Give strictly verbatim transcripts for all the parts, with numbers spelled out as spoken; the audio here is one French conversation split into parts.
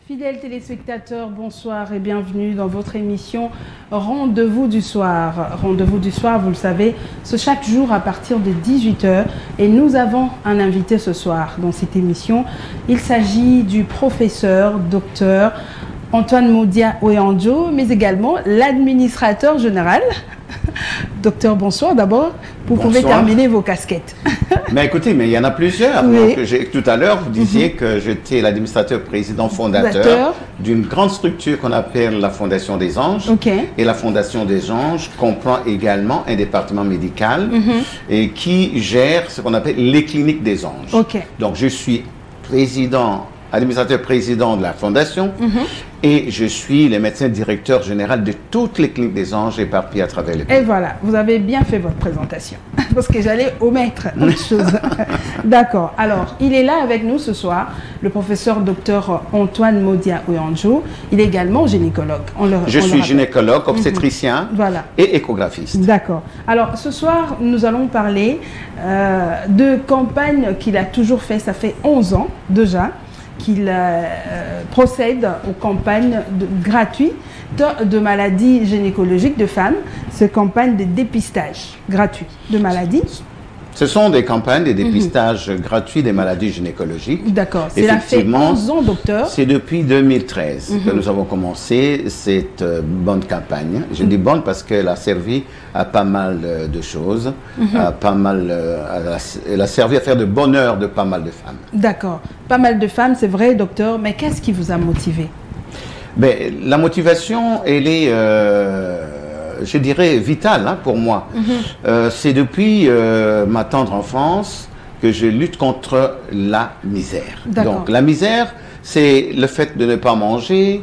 Fidèles téléspectateurs, bonsoir et bienvenue dans votre émission Rendez-vous du soir. Rendez-vous du soir, vous le savez, c'est chaque jour à partir de dix-huit heures et nous avons un invité ce soir dans cette émission. Il s'agit du professeur, docteur Antoine Modia Oyanjo, mais également l'administrateur général. Docteur, bonsoir d'abord. Vous Bonsoir. pouvez terminer vos casquettes. Mais écoutez, mais il y en a plusieurs. Oui. Donc, tout à l'heure, vous disiez mm-hmm. que j'étais l'administrateur président fondateur d'une grande structure qu'on appelle la Fondation des Anges. Okay. Et la Fondation des Anges comprend également un département médical mm-hmm. et qui gère ce qu'on appelle les cliniques des anges. Okay. Donc, je suis président administrateur président de la Fondation mm-hmm. et je suis le médecin directeur général de toutes les cliniques des anges éparpillées à travers le pays. Et voilà, vous avez bien fait votre présentation parce que j'allais omettre autre chose. D'accord. Alors, il est là avec nous ce soir, le professeur docteur Antoine Modia Oyanjo. Il est également gynécologue. On le, je on suis le gynécologue, obstétricien mm-hmm. voilà. et échographiste. D'accord. Alors, ce soir, nous allons parler euh, de campagne qu'il a toujours fait, ça fait onze ans déjà, qu'il euh, procède aux campagnes de, gratuites de maladies gynécologiques de femmes, ces campagnes de dépistage gratuit de maladies. Ce sont des campagnes de dépistage mm-hmm. gratuit des maladies gynécologiques. D'accord. Cela fait onze ans, docteur. C'est depuis deux mille treize mm-hmm. que nous avons commencé cette euh, bonne campagne. Je mm-hmm. dis bonne parce qu'elle a servi à pas mal euh, de choses. Mm-hmm. à pas mal, euh, à, elle a servi à faire de bonheur de pas mal de femmes. D'accord. Pas mal de femmes, c'est vrai, docteur. Mais qu'est-ce qui vous a motivé? Ben, la motivation, elle est... Euh, je dirais vital hein, pour moi. Mm-hmm. euh, c'est depuis euh, ma tendre enfance que je lutte contre la misère. Donc la misère, c'est le fait de ne pas manger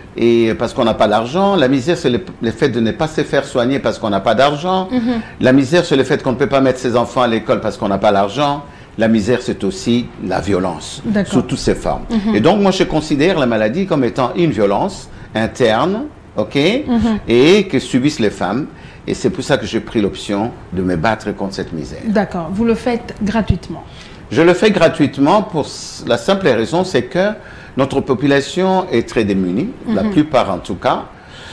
et parce qu'on n'a pas d'argent. La misère, c'est le, le fait de ne pas se faire soigner parce qu'on n'a pas d'argent. Mm-hmm. La misère, c'est le fait qu'on ne peut pas mettre ses enfants à l'école parce qu'on n'a pas l'argent. La misère, c'est aussi la violence, sous toutes ses formes. Mm-hmm. Et donc, moi, je considère la maladie comme étant une violence interne, ok, mm-hmm. et que subissent les femmes. Et c'est pour ça que j'ai pris l'option de me battre contre cette misère. D'accord. Vous le faites gratuitement? Je le fais gratuitement pour la simple raison, c'est que notre population est très démunie, mm-hmm. la plupart en tout cas.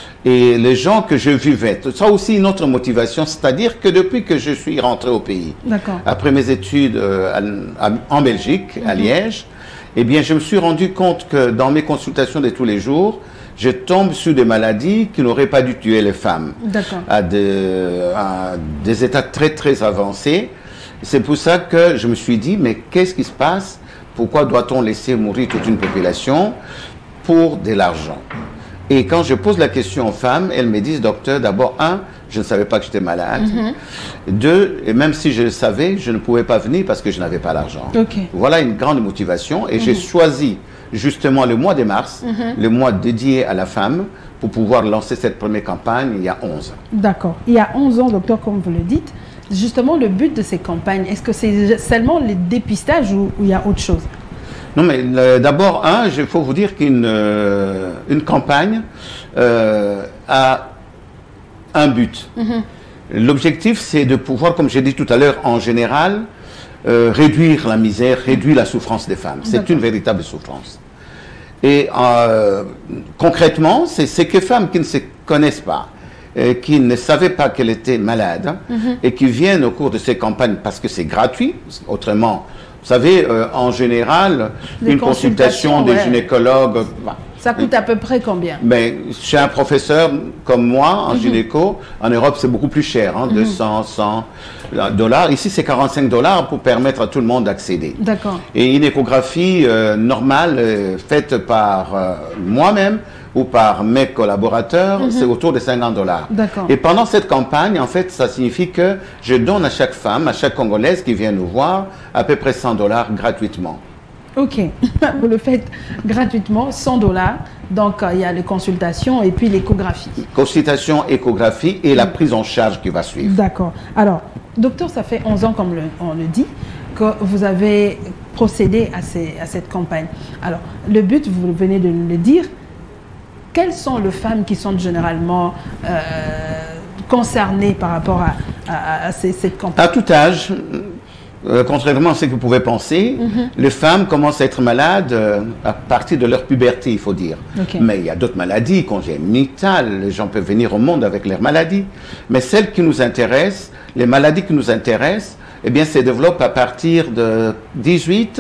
Et les gens que je vivais, ça aussi une autre motivation, c'est-à-dire que depuis que je suis rentré au pays, après mes études euh, à, à, en Belgique, mm-hmm. à Liège, eh bien, je me suis rendu compte que dans mes consultations de tous les jours, je tombe sur des maladies qui n'auraient pas dû tuer les femmes, à, de, à des états très très avancés. C'est pour ça que je me suis dit, mais qu'est-ce qui se passe? Pourquoi doit-on laisser mourir toute une population pour de l'argent? Et quand je pose la question aux femmes, elles me disent, docteur, d'abord, un, je ne savais pas que j'étais malade. Mm-hmm. Deux, et même si je le savais, je ne pouvais pas venir parce que je n'avais pas l'argent. Okay. Voilà une grande motivation. Et mm-hmm. j'ai choisi justement le mois de mars, mm-hmm. le mois dédié à la femme, pour pouvoir lancer cette première campagne il y a onze ans. D'accord. Il y a onze ans, docteur, comme vous le dites, justement, le but de ces campagnes, est-ce que c'est seulement le dépistage ou, ou il y a autre chose? Non, mais d'abord, un, il faut vous dire qu'une euh, une campagne euh, a un but. Mm-hmm. L'objectif, c'est de pouvoir, comme j'ai dit tout à l'heure, en général, euh, réduire la misère, réduire la souffrance des femmes. C'est une véritable souffrance. Et euh, concrètement, c'est ces femmes qui ne se connaissent pas, euh, qui ne savaient pas qu'elles étaient malades, mm-hmm. et qui viennent au cours de ces campagnes parce que c'est gratuit, autrement... Vous savez, euh, en général, les une consultation des ouais. gynécologues... Bah, ça coûte à peu près combien? Mais chez un professeur comme moi, en mm-hmm. gynéco, en Europe, c'est beaucoup plus cher, hein, mm-hmm. deux cents, cent dollars. Ici, c'est quarante-cinq dollars pour permettre à tout le monde d'accéder. D'accord. Et une échographie euh, normale, euh, faite par euh, moi-même, ou par mes collaborateurs, mm-hmm. c'est autour de cinquante dollars. Et pendant cette campagne, en fait, ça signifie que je donne à chaque femme, à chaque Congolaise qui vient nous voir, à peu près cent dollars gratuitement. Ok, vous le faites gratuitement, cent dollars. Donc, euh, il y a les consultations et puis l'échographie. Consultation, échographie et la prise en charge qui va suivre. D'accord. Alors, docteur, ça fait onze ans, comme le, on le dit, que vous avez procédé à, ces, à cette campagne. Alors, le but, vous venez de le dire, quelles sont les femmes qui sont généralement euh, concernées par rapport à, à, à ces, cette campagne? À tout âge, Euh, contrairement à ce que vous pouvez penser, mm-hmm. les femmes commencent à être malades euh, à partir de leur puberté, il faut dire. Okay. Mais il y a d'autres maladies congénitales, les gens peuvent venir au monde avec leurs maladies. Mais celles qui nous intéressent, les maladies qui nous intéressent, eh bien, se développent à partir de dix-huit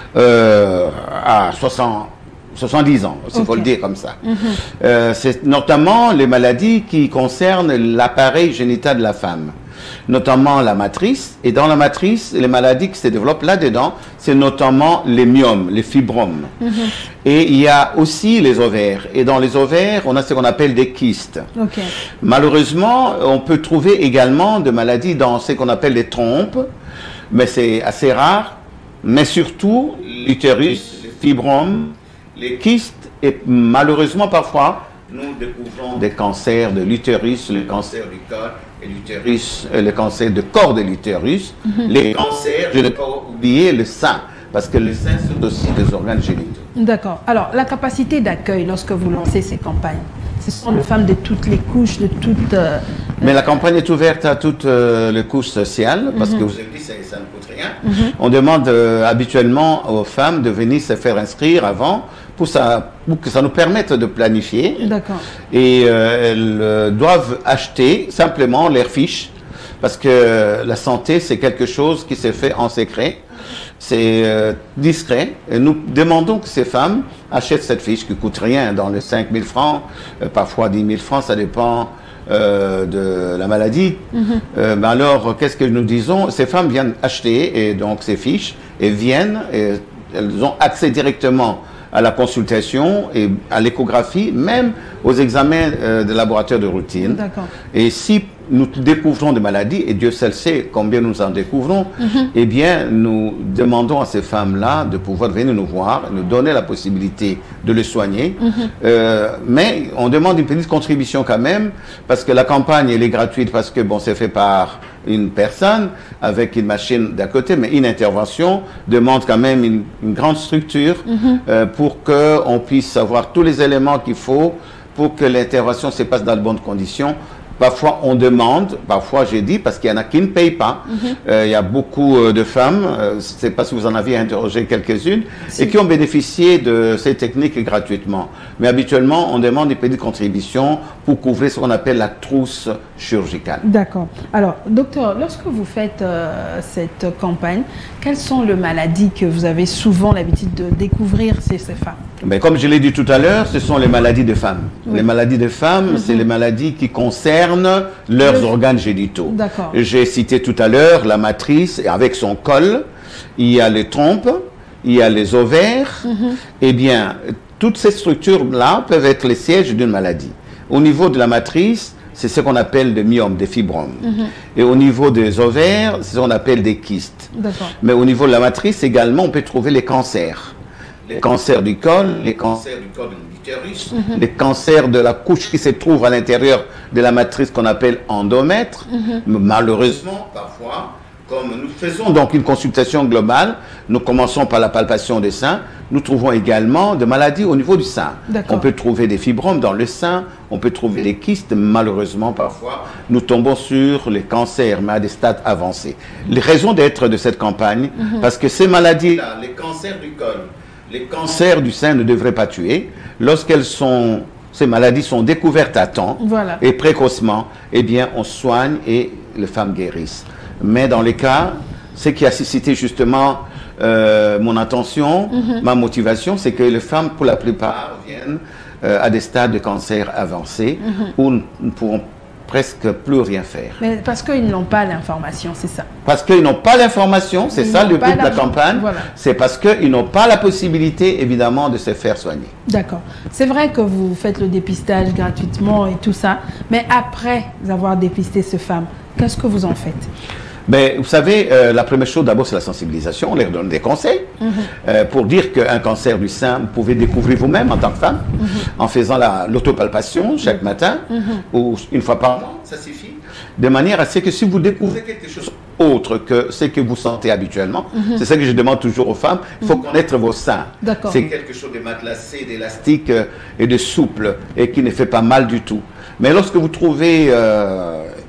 euh, à soixante, soixante-dix ans, s'il okay. faut le dire comme ça. Mm-hmm. euh, c'est notamment les maladies qui concernent l'appareil génital de la femme, notamment la matrice. Et dans la matrice, les maladies qui se développent là-dedans, c'est notamment les myomes, les fibromes. Mm-hmm. Et il y a aussi les ovaires. Et dans les ovaires, on a ce qu'on appelle des kystes. Okay. Malheureusement, on peut trouver également des maladies dans ce qu'on appelle les trompes, mais c'est assez rare. Mais surtout, l'utérus, les fibromes, les kystes, et malheureusement parfois, nous découvrons des cancers de l'utérus, le cancer du col et l'utérus, le cancer de corps de l'utérus, mm-hmm. les cancers, je n'ai pas oublié le sein, parce que le sein sont aussi des organes génitaux. D'accord. Alors, la capacité d'accueil lorsque vous lancez ces campagnes, ce sont les femmes de toutes les couches, de toutes... Euh, Mais la campagne est ouverte à toutes euh, les couches sociales, parce mm-hmm. que vous avez dit, ça, ça ne coûte rien. Mm-hmm. On demande euh, habituellement aux femmes de venir se faire inscrire avant, pour, ça, pour que ça nous permette de planifier. D'accord. Et euh, elles euh, doivent acheter simplement leurs fiches, parce que la santé, c'est quelque chose qui se fait en secret. C'est euh, discret. Et nous demandons que ces femmes achètent cette fiche qui ne coûte rien, dans les cinq mille francs, euh, parfois dix mille francs, ça dépend euh, de la maladie. Mm-hmm. euh, mais alors, qu'est-ce que nous disons? Ces femmes viennent acheter et donc ces fiches et viennent, et elles ont accès directement à la consultation et à l'échographie, même aux examens euh, de laboratoire de routine. D'accord. Et si nous découvrons des maladies, et Dieu seul sait combien nous en découvrons, mm-hmm. eh bien, nous demandons à ces femmes-là de pouvoir venir nous voir, nous donner la possibilité de les soigner. Mm-hmm. euh, mais on demande une petite contribution quand même, parce que la campagne, elle est gratuite, parce que, bon, c'est fait par une personne avec une machine d'à côté, mais une intervention demande quand même une, une grande structure mm-hmm. euh, pour qu'on puisse avoir tous les éléments qu'il faut pour que l'intervention se passe dans de bonnes conditions. Parfois, on demande, parfois j'ai dit, parce qu'il y en a qui ne payent pas. Mm-hmm. euh, il y a beaucoup euh, de femmes, euh, je ne sais pas si vous en aviez interrogé quelques-unes, si. et qui ont bénéficié de ces techniques gratuitement. Mais habituellement, on demande des petites contributions pour couvrir ce qu'on appelle la trousse chirurgicale. D'accord. Alors, docteur, lorsque vous faites euh, cette campagne, quelles sont les maladies que vous avez souvent l'habitude de découvrir chez ces femmes? Mais comme je l'ai dit tout à l'heure, ce sont les maladies de femmes. Oui. Les maladies de femmes, mm-hmm. c'est les maladies qui concernent leurs Le... organes génitaux. J'ai cité tout à l'heure la matrice avec son col, il y a les trompes, il y a les ovaires. Mm-hmm. Eh bien, toutes ces structures-là peuvent être les sièges d'une maladie. Au niveau de la matrice, c'est ce qu'on appelle des myomes, des fibromes. Mm-hmm. Et au niveau des ovaires, c'est ce qu'on appelle des kystes. Mais au niveau de la matrice également, on peut trouver les cancers. Les cancers du col, les cancers du col de l'utérus, mm-hmm. les cancers de la couche qui se trouve à l'intérieur de la matrice qu'on appelle endomètre. Mm-hmm. Malheureusement, parfois, comme nous faisons donc une consultation globale, nous commençons par la palpation des seins, nous trouvons également des maladies au niveau du sein. On peut trouver des fibromes dans le sein, on peut trouver des kystes, malheureusement parfois, nous tombons sur les cancers, mais à des stades avancés. Les raisons d'être de cette campagne, mm-hmm. parce que ces maladies-là, les cancers du col, les cancers du sein ne devraient pas tuer. Lorsqu'elles sont, ces maladies sont découvertes à temps voilà. et précocement, eh bien, on soigne et les femmes guérissent. Mais dans les cas, ce qui a suscité justement euh, mon attention, mm-hmm. ma motivation, c'est que les femmes, pour la plupart, viennent euh, à des stades de cancer avancés mm-hmm. où nous ne pourrons presque plus rien faire. Mais parce qu'ils n'ont pas l'information, c'est ça. Parce qu'ils n'ont pas l'information, c'est ça le but de la campagne. Voilà. C'est parce qu'ils n'ont pas la possibilité, évidemment, de se faire soigner. D'accord. C'est vrai que vous faites le dépistage gratuitement et tout ça, mais après avoir dépisté ces femmes, qu'est-ce que vous en faites? Ben, vous savez, euh, la première chose d'abord, c'est la sensibilisation. On leur donne des conseils mm-hmm. euh, pour dire qu'un cancer du sein, vous pouvez découvrir vous-même en tant que femme, mm-hmm. en faisant l'autopalpation chaque mm-hmm. matin mm-hmm. ou une fois par mois, ça suffit. De manière à ce que si vous découvrez quelque chose autre que ce que vous sentez habituellement, mm-hmm. c'est ça que je demande toujours aux femmes, il faut mm-hmm. connaître vos seins. C'est quelque chose de matelassé, d'élastique euh, et de souple et qui ne fait pas mal du tout. Mais lorsque vous trouvez... Euh,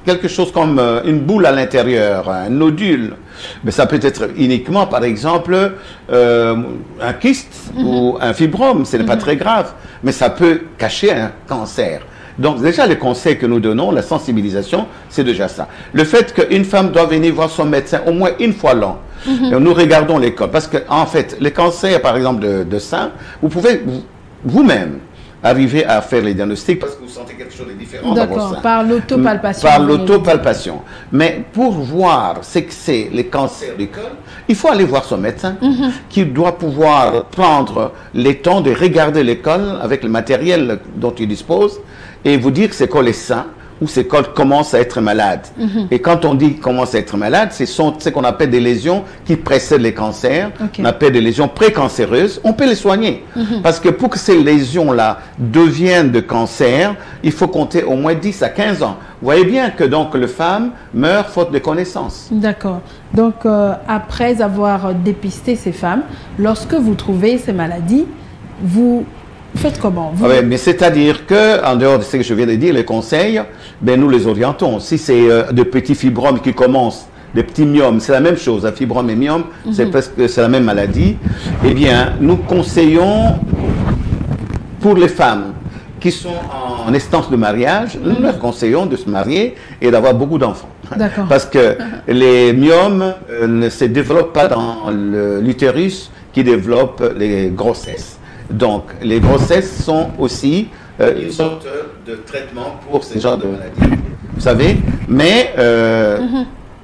quelque chose comme euh, une boule à l'intérieur, un nodule. Mais ça peut être uniquement, par exemple, euh, un kyste mm-hmm. ou un fibrome. Ce n'est mm-hmm. pas très grave, mais ça peut cacher un cancer. Donc déjà, les conseils que nous donnons, la sensibilisation, c'est déjà ça. Le fait qu'une femme doit venir voir son médecin au moins une fois l'an. Mm-hmm. Nous regardons les cas. Parce que en fait, les cancers, par exemple, de, de sein, vous pouvez vous-même arriver à faire les diagnostics parce que vous sentez quelque chose de différent dans vos seins. Par l'autopalpation. Par l'autopalpation. Mais pour voir ce que c'est les cancers du col, il faut aller voir son médecin mm-hmm. qui doit pouvoir prendre le temps de regarder le col avec le matériel dont il dispose et vous dire que ce col est sain ou ce col commence à être malade. Mm-hmm. Et quand on dit commence à être malade, ce sont ce qu'on appelle des lésions qui précèdent les cancers. Okay. On appelle des lésions précancéreuses. On peut les soigner. Mm-hmm. Parce que pour que ces lésions-là deviennent de cancer, il faut compter au moins dix à quinze ans. Vous voyez bien que donc le femme meurt faute de connaissances. D'accord. Donc euh, après avoir dépisté ces femmes, lorsque vous trouvez ces maladies, vous faites comment vous... ah ouais, mais c'est-à-dire que, en dehors de ce que je viens de dire, les conseils, ben nous les orientons. Si c'est euh, de petits fibromes qui commencent, des petits myomes, c'est la même chose. Un fibrome et myome, mm-hmm. c'est presque c'est la même maladie. Eh bien, nous conseillons pour les femmes qui sont en instance de mariage, mm-hmm. nous leur conseillons de se marier et d'avoir beaucoup d'enfants. Parce que les myomes euh, ne se développent pas dans l'utérus qui développe les grossesses. Donc, les grossesses sont aussi euh, une sorte de traitement pour ce genre de maladie. Vous savez, mais euh, mm-hmm.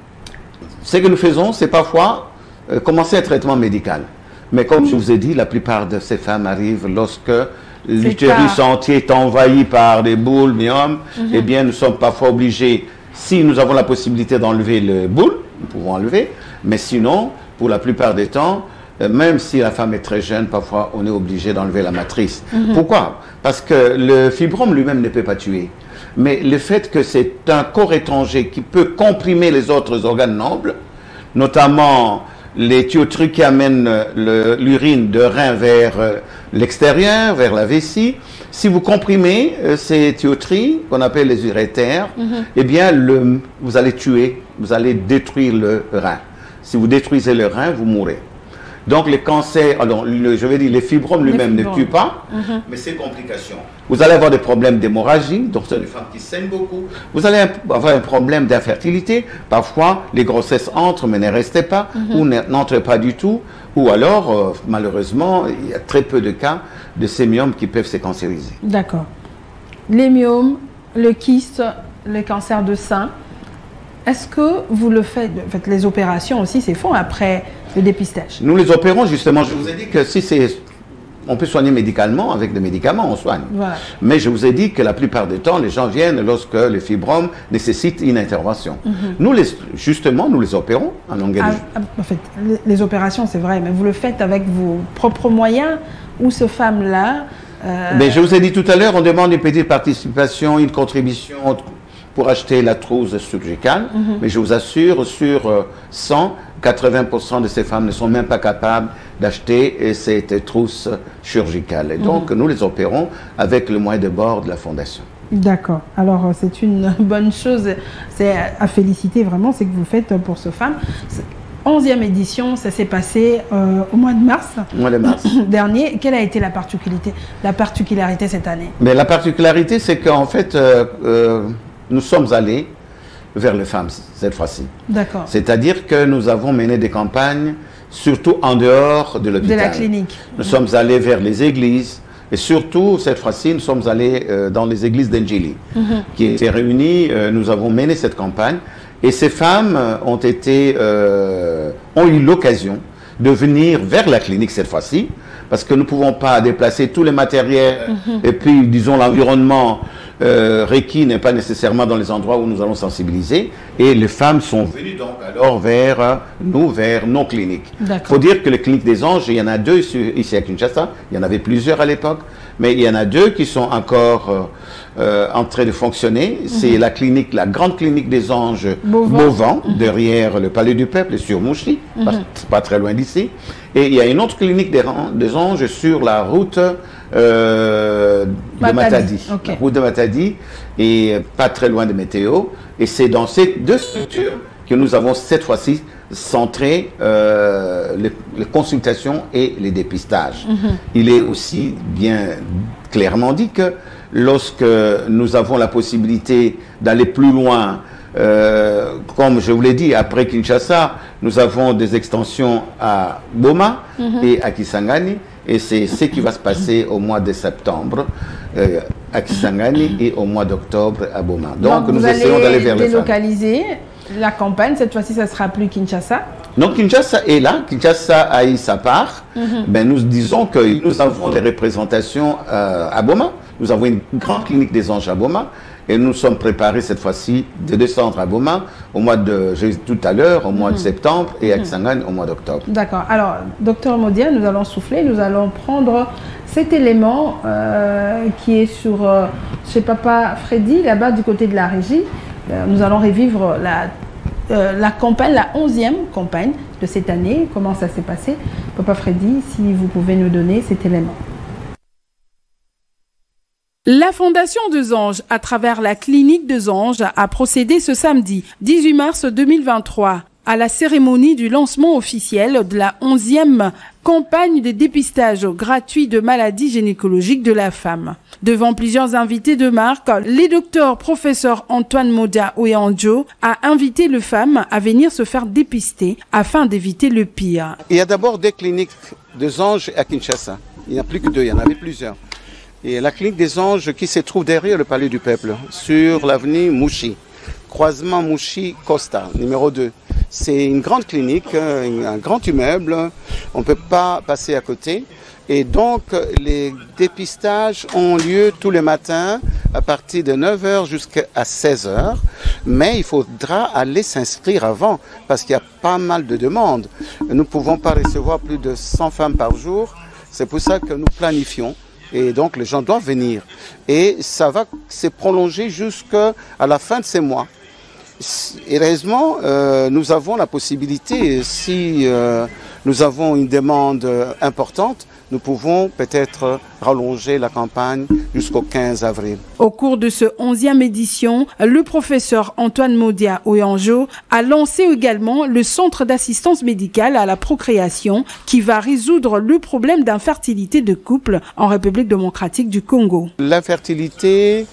ce que nous faisons, c'est parfois euh, commencer un traitement médical. Mais comme mm-hmm. je vous ai dit, la plupart de ces femmes arrivent lorsque l'utérus entier est envahi par des boules, myomes. Mm-hmm. Eh bien, nous sommes parfois obligés, si nous avons la possibilité d'enlever les boules, nous pouvons enlever, mais sinon, pour la plupart des temps, même si la femme est très jeune, parfois on est obligé d'enlever la matrice. Mm-hmm. Pourquoi? Parce que le fibrome lui-même ne peut pas tuer. Mais le fait que c'est un corps étranger qui peut comprimer les autres organes nobles, notamment les tuyauteries qui amènent l'urine de rein vers euh, l'extérieur, vers la vessie, si vous comprimez euh, ces tuyauteries, qu'on appelle les urétères, mm-hmm. eh bien le, vous allez tuer, vous allez détruire le rein. Si vous détruisez le rein, vous mourrez. Donc les cancers, alors, le, je vais dire les fibromes lui-même ne tuent pas, mm-hmm. mais c'est complications. Vous allez avoir des problèmes d'hémorragie, donc c'est des femmes qui saignent beaucoup. Vous allez avoir un problème d'infertilité. Parfois, les grossesses entrent mais ne restent pas, mm-hmm. ou n'entrent pas du tout. Ou alors, euh, malheureusement, il y a très peu de cas de ces myomes qui peuvent se cancériser. D'accord. Les myomes, le kyste, le cancer de sein, est-ce que vous le faites, en fait, les opérations aussi, c'est font après le dépistage? Nous les opérons justement. Je vous ai dit que si c'est, on peut soigner médicalement, avec des médicaments, on soigne. Voilà. Mais je vous ai dit que la plupart du temps, les gens viennent lorsque les fibromes nécessitent une intervention. Mm-hmm. Nous, les, justement, nous les opérons en longueur ah, de... En fait, les, les opérations, c'est vrai, mais vous le faites avec vos propres moyens ou ce femme-là euh... Mais je vous ai dit tout à l'heure, on demande une petite participation, une contribution pour acheter la trousse chirurgicale, mm-hmm. mais je vous assure, sur euh, cent, quatre-vingts pour cent de ces femmes ne sont même pas capables d'acheter cette trousse chirurgicale. Et donc, mmh. nous les opérons avec le moyen de bord de la Fondation. D'accord. Alors, c'est une bonne chose, c'est à féliciter vraiment, c'est que vous faites pour ces femmes. onzième édition, ça s'est passé euh, au mois de mars, au mois de mars dernier. Quelle a été la particularité, la particularité cette année? Mais la particularité, c'est qu'en fait, euh, euh, nous sommes allés vers les femmes cette fois-ci. D'accord. C'est-à-dire que nous avons mené des campagnes, surtout en dehors de l'hôpital. De la clinique. Nous mmh. sommes allés vers les églises et surtout, cette fois-ci, nous sommes allés euh, dans les églises d'Engili, mmh. qui étaient réunies. Euh, nous avons mené cette campagne et ces femmes ont été, euh, ont eu l'occasion de venir vers la clinique cette fois-ci, parce que nous ne pouvons pas déplacer tous les matériels mmh. et puis, disons, l'environnement euh, requis n'est pas nécessairement dans les endroits où nous allons sensibiliser. Et les femmes sont venues donc alors vers nous, vers nos cliniques. Il faut dire que les cliniques des anges, il y en a deux ici à Kinshasa, il y en avait plusieurs à l'époque, mais il y en a deux qui sont encore euh, euh, en train de fonctionner. Mm-hmm. C'est la clinique, la grande clinique des anges Beauvant, mm-hmm. derrière le Palais du Peuple, sur Mouchy, mm-hmm. pas, pas très loin d'ici. Et il y a une autre clinique des, des anges sur la route euh, de Matadi, okay. la route de Matadi, et pas très loin de Météo. Et c'est dans ces deux structures que nous avons cette fois-ci centré euh, les, les consultations et les dépistages. Mm-hmm. Il est aussi bien clairement dit que lorsque nous avons la possibilité d'aller plus loin, euh, comme je vous l'ai dit, après Kinshasa, nous avons des extensions à Boma mm-hmm. et à Kisangani, et c'est ce qui va se passer au mois de septembre euh, à Kisangani et au mois d'octobre à Boma. Donc, Donc nous essayons d'aller vers les délocaliser la campagne. Cette fois-ci, ça sera plus Kinshasa. Donc Kinshasa est là, Kinshasa a eu sa part. Mm-hmm. Ben, nous disons que nous avons des représentations euh, à Boma. Nous avons une grande clinique des anges à Boma. Et nous sommes préparés cette fois-ci de descendre à Boma au mois de, j'ai dit tout à l'heure, au mois mmh. de septembre et à Kisangani au mois d'octobre. D'accord. Alors, docteur Modia, nous allons souffler, nous allons prendre cet élément euh, qui est sur, euh, chez Papa Freddy, là-bas du côté de la régie. Euh, nous allons revivre la, euh, la campagne, la onzième campagne de cette année. Comment ça s'est passé? Papa Freddy, si vous pouvez nous donner cet élément. La Fondation Deux Anges, à travers la clinique Deux Anges, a procédé ce samedi dix-huit mars deux mille vingt-trois à la cérémonie du lancement officiel de la onzième campagne de dépistage gratuit de maladies gynécologiques de la femme. Devant plusieurs invités de marque, le docteur professeur Antoine Modia Oyanjo a invité les femmes à venir se faire dépister afin d'éviter le pire. Il y a d'abord des cliniques Deux Anges à Kinshasa. Il n'y en a plus que deux, il y en avait plusieurs. Et la clinique des anges qui se trouve derrière le Palais du Peuple, sur l'avenue Mouchy, croisement Mouchy-Costa, numéro deux. C'est une grande clinique, un grand immeuble, on ne peut pas passer à côté. Et donc, les dépistages ont lieu tous les matins à partir de neuf heures jusqu'à seize heures. Mais il faudra aller s'inscrire avant parce qu'il y a pas mal de demandes. Nous ne pouvons pas recevoir plus de cent femmes par jour. C'est pour ça que nous planifions. Et donc, les gens doivent venir. Et ça va se prolonger jusqu'à la fin de ces mois. Heureusement, euh, nous avons la possibilité, si euh, nous avons une demande importante, nous pouvons peut-être rallonger la campagne jusqu'au quinze avril. Au cours de ce onzième édition, le professeur Antoine Modia Oyanjo a lancé également le centre d'assistance médicale à la procréation qui va résoudre le problème d'infertilité de couple en République démocratique du Congo. L'infertilité,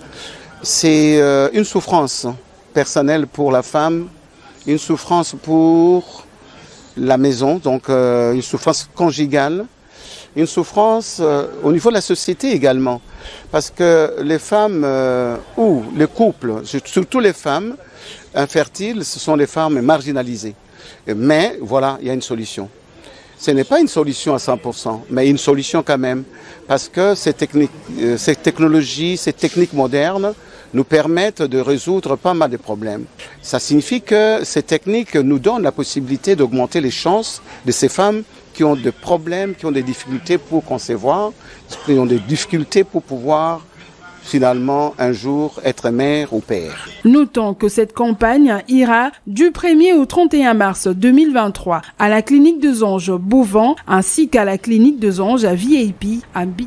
c'est euh, une souffrance personnelle pour la femme, une souffrance pour la maison, donc euh, une souffrance conjugale, une souffrance euh, au niveau de la société également. Parce que les femmes euh, ou les couples, surtout les femmes infertiles, ce sont les femmes marginalisées. Mais voilà, il y a une solution. Ce n'est pas une solution à cent pour cent, mais une solution quand même. Parce que ces, techniques, euh, ces technologies, ces techniques modernes nous permettent de résoudre pas mal de problèmes. Ça signifie que ces techniques nous donnent la possibilité d'augmenter les chances de ces femmes qui ont des problèmes, qui ont des difficultés pour concevoir, qui ont des difficultés pour pouvoir finalement un jour être mère ou père. Notons que cette campagne ira du premier au trente et un mars deux mille vingt-trois à la clinique Deux Anges Beauvant ainsi qu'à la clinique Deux Anges à V I P à Bid.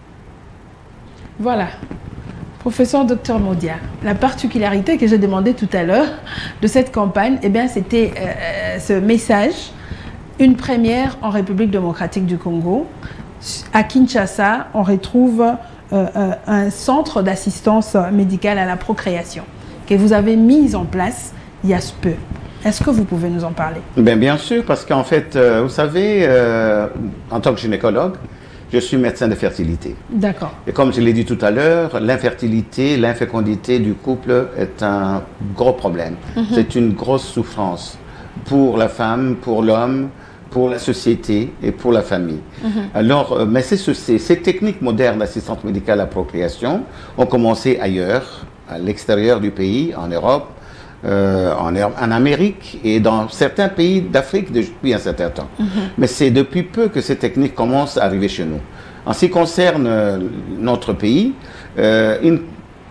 Voilà. Professeur Docteur Modia, la particularité que j'ai demandé tout à l'heure de cette campagne, eh bien, c'était euh, ce message, une première en République démocratique du Congo. À Kinshasa, on retrouve euh, euh, un centre d'assistance médicale à la procréation que vous avez mis en place il y a peu. Est-ce que vous pouvez nous en parler? Bien, bien sûr, parce qu'en fait, euh, vous savez, euh, en tant que gynécologue, je suis médecin de fertilité. D'accord. Et comme je l'ai dit tout à l'heure, l'infertilité, l'infécondité du couple est un gros problème. Mm-hmm. C'est une grosse souffrance pour la femme, pour l'homme, pour la société et pour la famille. Mm-hmm. Alors, mais c'est ce, ces techniques modernes d'assistance médicale à la procréation ont commencé ailleurs, à l'extérieur du pays, en Europe, Euh, en, en Amérique et dans certains pays d'Afrique depuis un certain temps. Mm-hmm. Mais c'est depuis peu que ces techniques commencent à arriver chez nous. En ce qui concerne euh, notre pays, euh, une,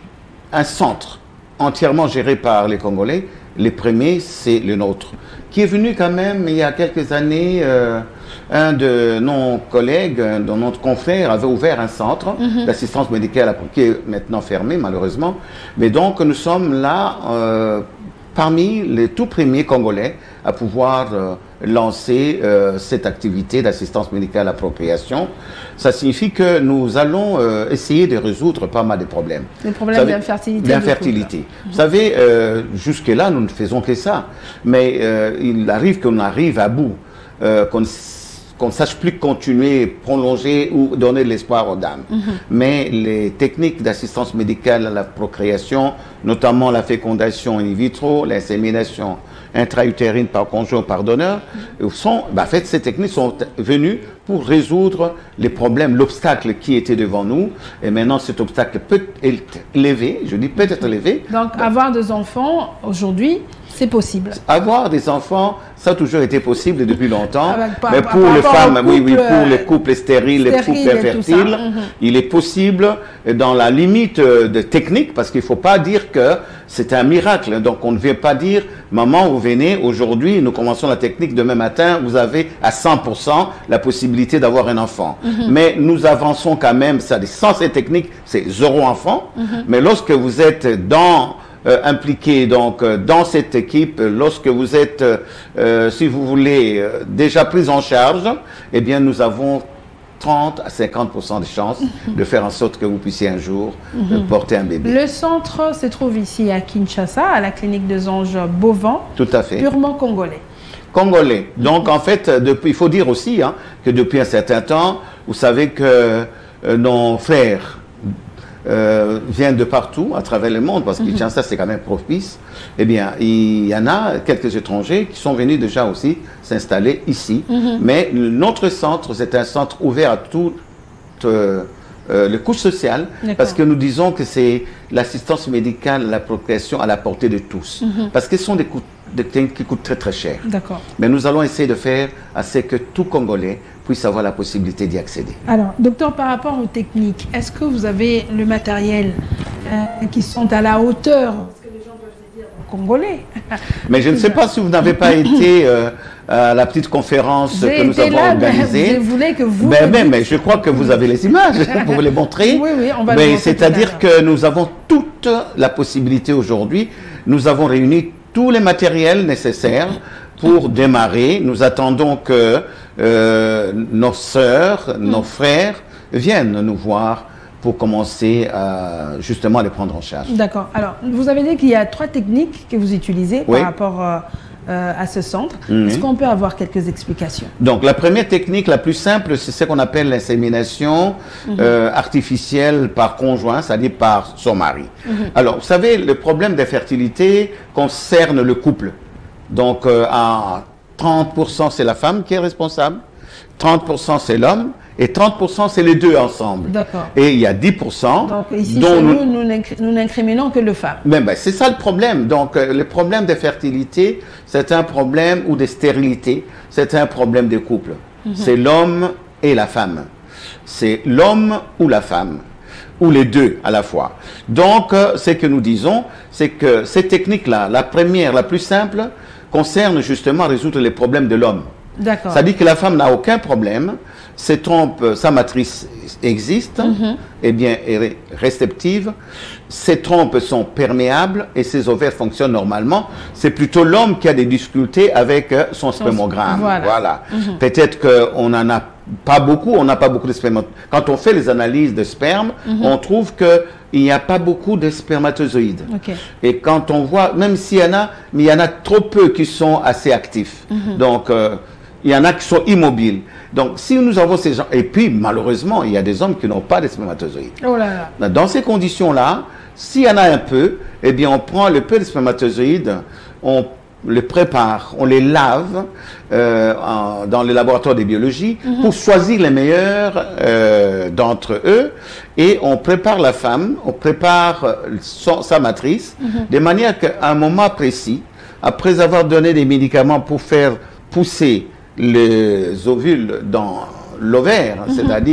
un centre entièrement géré par les Congolais, les premiers, c'est le nôtre, qui est venu quand même il y a quelques années. Euh, un de nos collègues, un de notre confrère, avait ouvert un centre mm-hmm. d'assistance médicale qui est maintenant fermé malheureusement. Mais donc nous sommes là euh, parmi les tout premiers Congolais à pouvoir euh, lancer euh, cette activité d'assistance médicale à la procréation. Ça signifie que nous allons euh, essayer de résoudre pas mal de problèmes. Les problèmes d'infertilité. D'infertilité. Vous savez, euh, jusque-là, nous ne faisons que ça. Mais euh, il arrive qu'on arrive à bout, euh, qu'on qu'on ne sache plus continuer, prolonger ou donner de l'espoir aux dames. Mm-hmm. Mais les techniques d'assistance médicale à la procréation, notamment la fécondation in vitro, l'insémination intra-utérine par conjoint par donneur, sont, ben, en fait, ces techniques sont venues pour résoudre les problèmes, l'obstacle qui était devant nous. Et maintenant, cet obstacle peut être levé, je dis peut être levé. Donc, ben, avoir des enfants, aujourd'hui, c'est possible. Avoir des enfants, ça a toujours été possible depuis longtemps. Ah, par, mais par, pour par les femmes, couple, oui, oui, pour les couples stériles, les couples infertiles, mm-hmm. il est possible, dans la limite de technique, parce qu'il ne faut pas dire que c'est un miracle. Donc, on ne vient pas dire, maman, vous venez, aujourd'hui, nous commençons la technique, demain matin, vous avez à cent pour cent la possibilité d'avoir un enfant. Mm-hmm. Mais nous avançons quand même, ça, sans cette technique, c'est zéro enfant. Mm-hmm. Mais lorsque vous êtes dans... Euh, impliqué donc euh, dans cette équipe, lorsque vous êtes, euh, si vous voulez, euh, déjà pris en charge, eh bien nous avons trente à cinquante pour cent de chances mm-hmm. de faire en sorte que vous puissiez un jour mm-hmm. euh, porter un bébé. Le centre se trouve ici à Kinshasa, à la clinique des anges bovins. Tout à fait. Purement congolais. Congolais. Donc en fait, depuis, il faut dire aussi hein, que depuis un certain temps, vous savez que euh, nos frères Euh, viennent de partout, à travers le monde, parce que Kinshasa, c'est quand même propice. Eh bien, il y en a quelques étrangers qui sont venus déjà aussi s'installer ici. Mm-hmm. Mais notre centre, c'est un centre ouvert à toutes euh, euh, les couches sociales, parce que nous disons que c'est l'assistance médicale, la procréation à la portée de tous. Mm-hmm. Parce que ce sont des coûts des techniques qui coûtent très très cher. D'accord. Mais nous allons essayer de faire à ce que tout Congolais puisse avoir la possibilité d'y accéder. Alors, docteur, par rapport aux techniques, est-ce que vous avez le matériel euh, qui sont à la hauteur, parce que les gens peuvent se dire, Congolais. Mais je ne sais pas si vous n'avez pas été euh, à la petite conférence que nous avons là, organisée. Je voulais que vous... Ben, ben, mais je crois que vous avez les images, vous pouvez les montrer. Oui, oui, on va mais les c'est-à-dire que nous avons toute la possibilité aujourd'hui. Nous avons réuni tous les matériels nécessaires pour démarrer. Nous attendons que euh, nos sœurs, nos frères viennent nous voir pour commencer à justement les prendre en charge. D'accord. Alors, vous avez dit qu'il y a trois techniques que vous utilisez oui. par rapport euh, euh, à ce centre. Mmh. Est-ce qu'on peut avoir quelques explications? Donc, la première technique, la plus simple, c'est ce qu'on appelle l'insémination mmh. euh, artificielle par conjoint, c'est-à-dire par son mari. Mmh. Alors, vous savez, le problème d'infertilité concerne le couple. Donc, euh, à trente pour cent, c'est la femme qui est responsable, trente pour cent, c'est l'homme, et trente pour cent, c'est les deux ensemble. D'accord. Et il y a dix pour cent... Donc, ici, dont chez nous, nous, nous n'incriminons que les femmes. Ben, ben, c'est ça le problème. Donc, euh, le problème de fertilité, c'est un problème, ou de stérilité, c'est un problème de couple. Mm-hmm. C'est l'homme et la femme. C'est l'homme ou la femme, ou les deux à la fois. Donc, euh, ce que nous disons, c'est que cette technique-là, la première, la plus simple, concerne justement à résoudre les problèmes de l'homme. D'accord. Ça dit que la femme n'a aucun problème, ses trompes, sa matrice existe, mm-hmm. eh bien, est réceptive, ses trompes sont perméables et ses ovaires fonctionnent normalement. C'est plutôt l'homme qui a des difficultés avec son spermogramme. Voilà. Voilà. Mm-hmm. Peut-être qu'on n'en a pas beaucoup, on n'a pas beaucoup de spermatozoïdes. Quand on fait les analyses de sperme, mm-hmm. on trouve que il n'y a pas beaucoup de spermatozoïdes. Okay. Et quand on voit, même s'il y en a, mais il y en a trop peu qui sont assez actifs. Mm-hmm. Donc, euh, il y en a qui sont immobiles. Donc, si nous avons ces gens... Et puis, malheureusement, il y a des hommes qui n'ont pas de spermatozoïdes. Oh là là. Dans ces conditions-là, s'il y en a un peu, eh bien, on prend le peu de spermatozoïdes, on les prépare, on les lave euh, en, dans les laboratoires de biologie mm-hmm. pour choisir les meilleurs euh, d'entre eux, et on prépare la femme, on prépare son, sa matrice, mm-hmm. de manière qu'à un moment précis, après avoir donné des médicaments pour faire pousser les ovules dans l'ovaire, mm-hmm. c'est-à-dire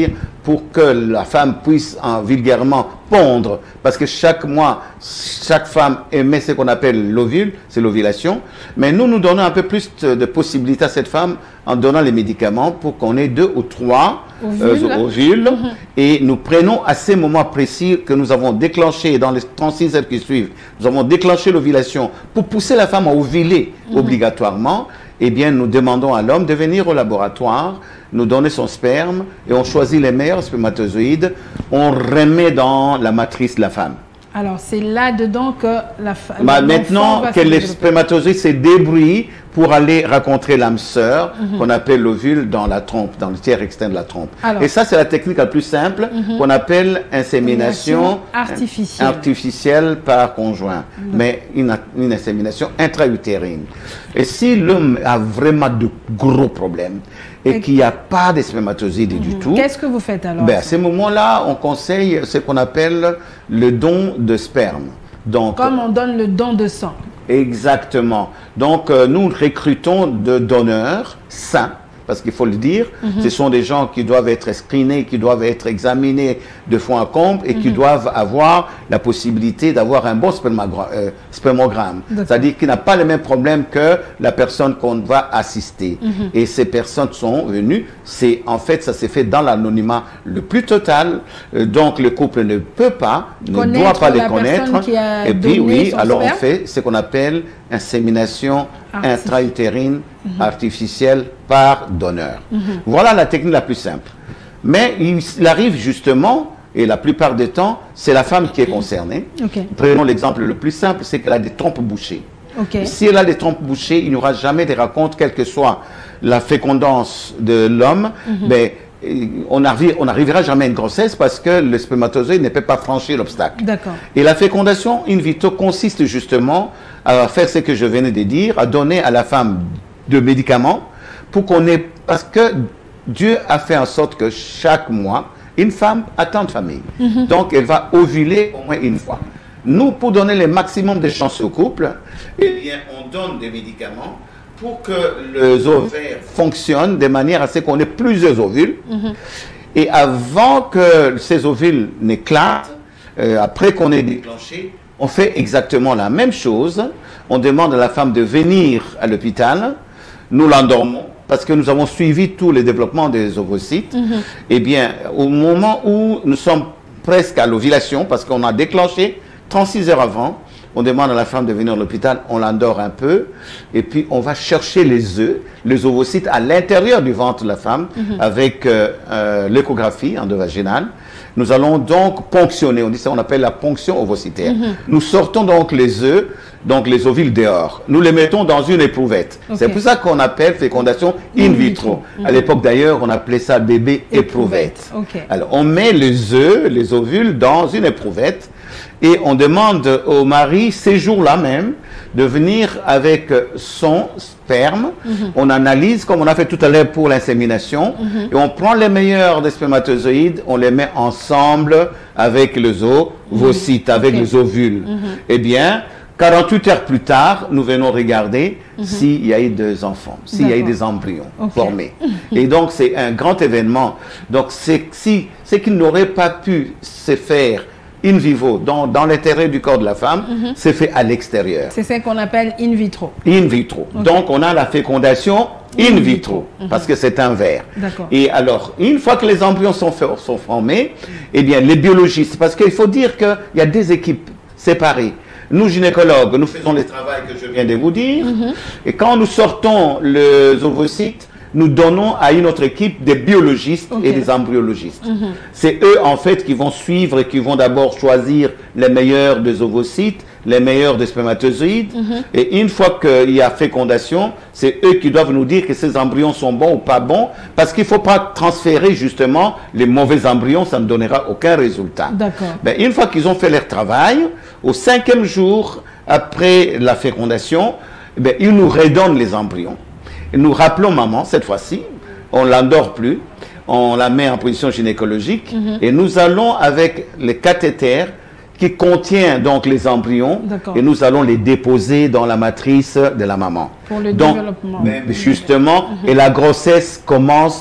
pour que la femme puisse en, vulgairement pondre, parce que chaque mois, chaque femme émet ce qu'on appelle l'ovule, c'est l'ovulation, mais nous, nous donnons un peu plus de possibilités à cette femme en donnant les médicaments pour qu'on ait deux ou trois ovules, euh, ovules mm-hmm. et nous prenons à ces moments précis que nous avons déclenché dans les trente-six heures qui suivent, nous avons déclenché l'ovulation pour pousser la femme à ovuler mm-hmm. obligatoirement. Eh bien, nous demandons à l'homme de venir au laboratoire, nous donner son sperme, et on choisit les meilleurs spermatozoïdes, on remet dans la matrice de la femme. Alors, c'est là-dedans que la femme... Bah, maintenant que les spermatozoïdes se débrouillent pour aller rencontrer l'âme sœur, mm-hmm. qu'on appelle l'ovule dans la trompe, dans le tiers externe de la trompe. Alors, et ça, c'est la technique la plus simple, mm-hmm. qu'on appelle insémination artificielle. artificielle par conjoint, mm-hmm. mais une, une insémination intra-utérine. Et si l'homme a vraiment de gros problèmes, et qu'il n'y a pas de spermatozoïdes mm-hmm. du tout. Qu'est-ce que vous faites alors? Ben, à ces moments-là, on conseille ce qu'on appelle le don de sperme. Donc, comme on donne le don de sang. Exactement. Donc, euh, nous recrutons de donneurs sains, parce qu'il faut le dire, mm-hmm. ce sont des gens qui doivent être screenés, qui doivent être examinés de fond en comble et mm-hmm. qui doivent avoir la possibilité d'avoir un bon euh, spermogramme. C'est-à-dire qu'il n'a pas les mêmes problèmes que la personne qu'on va assister. Mm-hmm. Et ces personnes sont venues, c'est en fait, ça s'est fait dans l'anonymat le plus total, euh, donc le couple ne peut pas, ne connaître doit pas les connaître. Et puis oui, alors sperme. On fait ce qu'on appelle insémination intra-utérine mm-hmm. artificielle par donneur. Mm-hmm. Voilà la technique la plus simple. Mais il, il arrive justement, et la plupart du temps, c'est la femme qui est concernée. Okay. Prenons l'exemple le plus simple, c'est qu'elle a des trompes bouchées. Okay. Si elle a des trompes bouchées, il n'y aura jamais de raconte, quelle que soit la fécondance de l'homme, mm-hmm. mais on n'arrivera jamais à une grossesse parce que le spermatozoïde ne peut pas franchir l'obstacle. Et la fécondation in vitro consiste justement à faire ce que je venais de dire, à donner à la femme de médicaments pour qu'on ait... Parce que Dieu a fait en sorte que chaque mois, une femme attend de famille. Mm-hmm. Donc, elle va ovuler au moins une fois. Nous, pour donner le maximum de chances au couple, eh bien, on donne des médicaments pour que les ovaires fonctionnent de manière à ce qu'on ait plusieurs ovules. Mm-hmm. Et avant que ces ovules n'éclatent, euh, après qu'on ait déclenché, on fait exactement la même chose. On demande à la femme de venir à l'hôpital. Nous l'endormons parce que nous avons suivi tous les développements des ovocytes. Mm-hmm. Eh bien, au moment où nous sommes presque à l'ovulation, parce qu'on a déclenché trente-six heures avant, on demande à la femme de venir à l'hôpital, on l'endort un peu, et puis on va chercher les œufs, les ovocytes à l'intérieur du ventre de la femme, mm-hmm. avec euh, euh, l'échographie endovaginale. Nous allons donc ponctionner, on dit ça, on appelle la ponction ovocytaire. Mm-hmm. Nous sortons donc les œufs, donc les ovules dehors. Nous les mettons dans une éprouvette. Okay. C'est pour ça qu'on appelle fécondation in vitro. Mm-hmm. À l'époque d'ailleurs, on appelait ça bébé éprouvette. Okay. Alors on met les œufs, les ovules dans une éprouvette. Et on demande au mari, ces jours-là même, de venir avec son sperme. Mm-hmm. On analyse, comme on a fait tout à l'heure pour l'insémination, mm-hmm. et on prend les meilleurs des spermatozoïdes, on les met ensemble avec les ovocytes, mm-hmm. avec okay. les ovules. Mm-hmm. Eh bien, quarante-huit heures plus tard, nous venons regarder mm-hmm. s'il y a eu des enfants, s'il y a eu des embryons okay. formés. Et donc, c'est un grand événement. Donc, c'est si, c'est qu'il n'aurait pas pu se faire in vivo, dans, dans l'intérieur du corps de la femme, mm-hmm. c'est fait à l'extérieur. C'est ce qu'on appelle in vitro. In vitro. Okay. Donc, on a la fécondation in vitro, mm-hmm. parce que c'est un verre. Et alors, une fois que les embryons sont, sont formés, eh bien, les biologistes, parce qu'il faut dire qu'il y a des équipes séparées. Nous, gynécologues, nous faisons les travaux que je viens de vous dire, mm-hmm. et quand nous sortons les ovocytes, nous donnons à une autre équipe des biologistes okay. et des embryologistes. Mm-hmm. C'est eux, en fait, qui vont suivre et qui vont d'abord choisir les meilleurs des ovocytes, les meilleurs des spermatozoïdes. Mm-hmm. Et une fois qu'il y a fécondation, c'est eux qui doivent nous dire que ces embryons sont bons ou pas bons, parce qu'il ne faut pas transférer, justement, les mauvais embryons, ça ne donnera aucun résultat. D'accord. Ben, une fois qu'ils ont fait leur travail, au cinquième jour après la fécondation, ben, ils nous redonnent les embryons. Nous rappelons maman, cette fois-ci, on ne l'endort plus, on la met en position gynécologique mm-hmm. et nous allons avec les cathéters qui contient donc les embryons et nous allons les déposer dans la matrice de la maman. Pour le donc, développement. Mais justement, mm-hmm. et la grossesse commence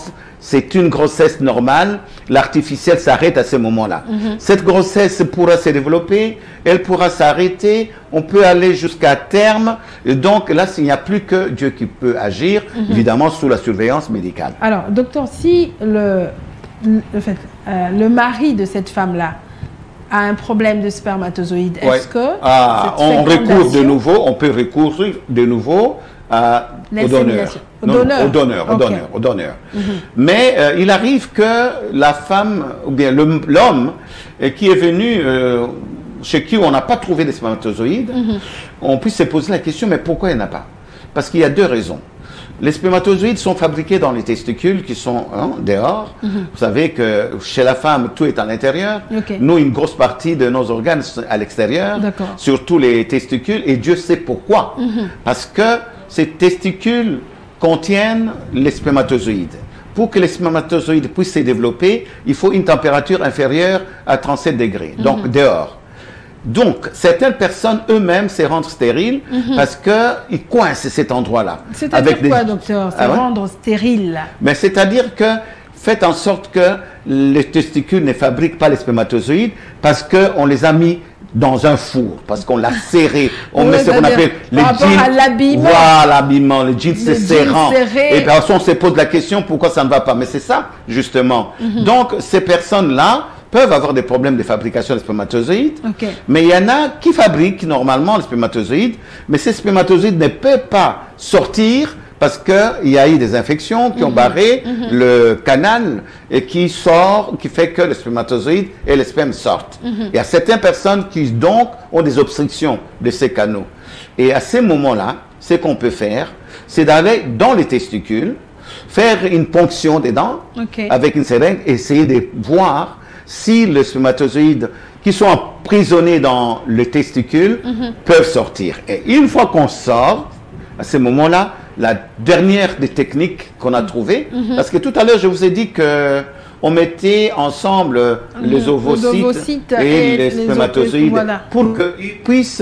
c'est une grossesse normale, l'artificiel s'arrête à ce moment-là. Mm-hmm. Cette grossesse pourra se développer, elle pourra s'arrêter, on peut aller jusqu'à terme. Et donc là, il n'y a plus que Dieu qui peut agir, mm-hmm. évidemment sous la surveillance médicale. Alors, docteur, si le, le, fait, euh, le mari de cette femme-là a un problème de spermatozoïdes, ouais. est-ce que ah, on recourt de nouveau, on peut recourir de nouveau à, au donneur. Au donneur. Au donneur, au okay. donneur, au donneur. Mm-hmm. Mais euh, il arrive que la femme, ou bien l'homme qui est venu, euh, chez qui on n'a pas trouvé des spermatozoïdes, mm-hmm. on puisse se poser la question, mais pourquoi il n'y en a pas? Parce qu'il y a deux raisons. Les spermatozoïdes sont fabriqués dans les testicules qui sont hein, dehors. Mm-hmm. Vous savez que chez la femme, tout est à l'intérieur. Okay. Nous, une grosse partie de nos organes sont à l'extérieur, surtout les testicules, et Dieu sait pourquoi. Mm-hmm. Parce que ces testicules contiennent les spermatozoïdes. Pour que les spermatozoïdes puissent se développer, il faut une température inférieure à trente-sept degrés, donc mm-hmm. dehors. Donc, certaines personnes eux-mêmes se rendent stériles mm-hmm. parce qu'ils coincent cet endroit-là. C'est-à-dire quoi, des... docteur, se ah ouais? rendre stérile? Mais c'est-à-dire que faites en sorte que les testicules ne fabriquent pas les spermatozoïdes parce qu'on les a mis dans un four, parce qu'on l'a serré. On oui, met ce qu'on appelle les jeans. Voilà, l'habillement, les jeans c'est serrant. Et bien, on se pose la question pourquoi ça ne va pas. Mais c'est ça, justement. Mm-hmm. Donc, ces personnes-là peuvent avoir des problèmes de fabrication de spermatozoïdes. Okay. Mais il y en a qui fabriquent normalement les spermatozoïdes, mais ces spermatozoïdes ne peuvent pas sortir parce qu'il y a eu des infections qui mm-hmm. ont barré mm-hmm. le canal et qui sort, qui fait que les spermatozoïdes et les spermes sortent. Mm-hmm. Il y a certaines personnes qui donc ont des obstructions de ces canaux. Et à ces moments-là, ce qu'on peut faire, c'est d'aller dans les testicules, faire une ponction des dents okay. avec une seringue et essayer de voir si les spermatozoïdes qui sont emprisonnés dans le testicule mm-hmm. peuvent sortir. Et une fois qu'on sort, à ce moment-là, la dernière des techniques qu'on a trouvées, mm-hmm. parce que tout à l'heure, je vous ai dit que on mettait ensemble mm-hmm. les ovocytes, ovocytes et, et les spermatozoïdes voilà. pour qu'ils puissent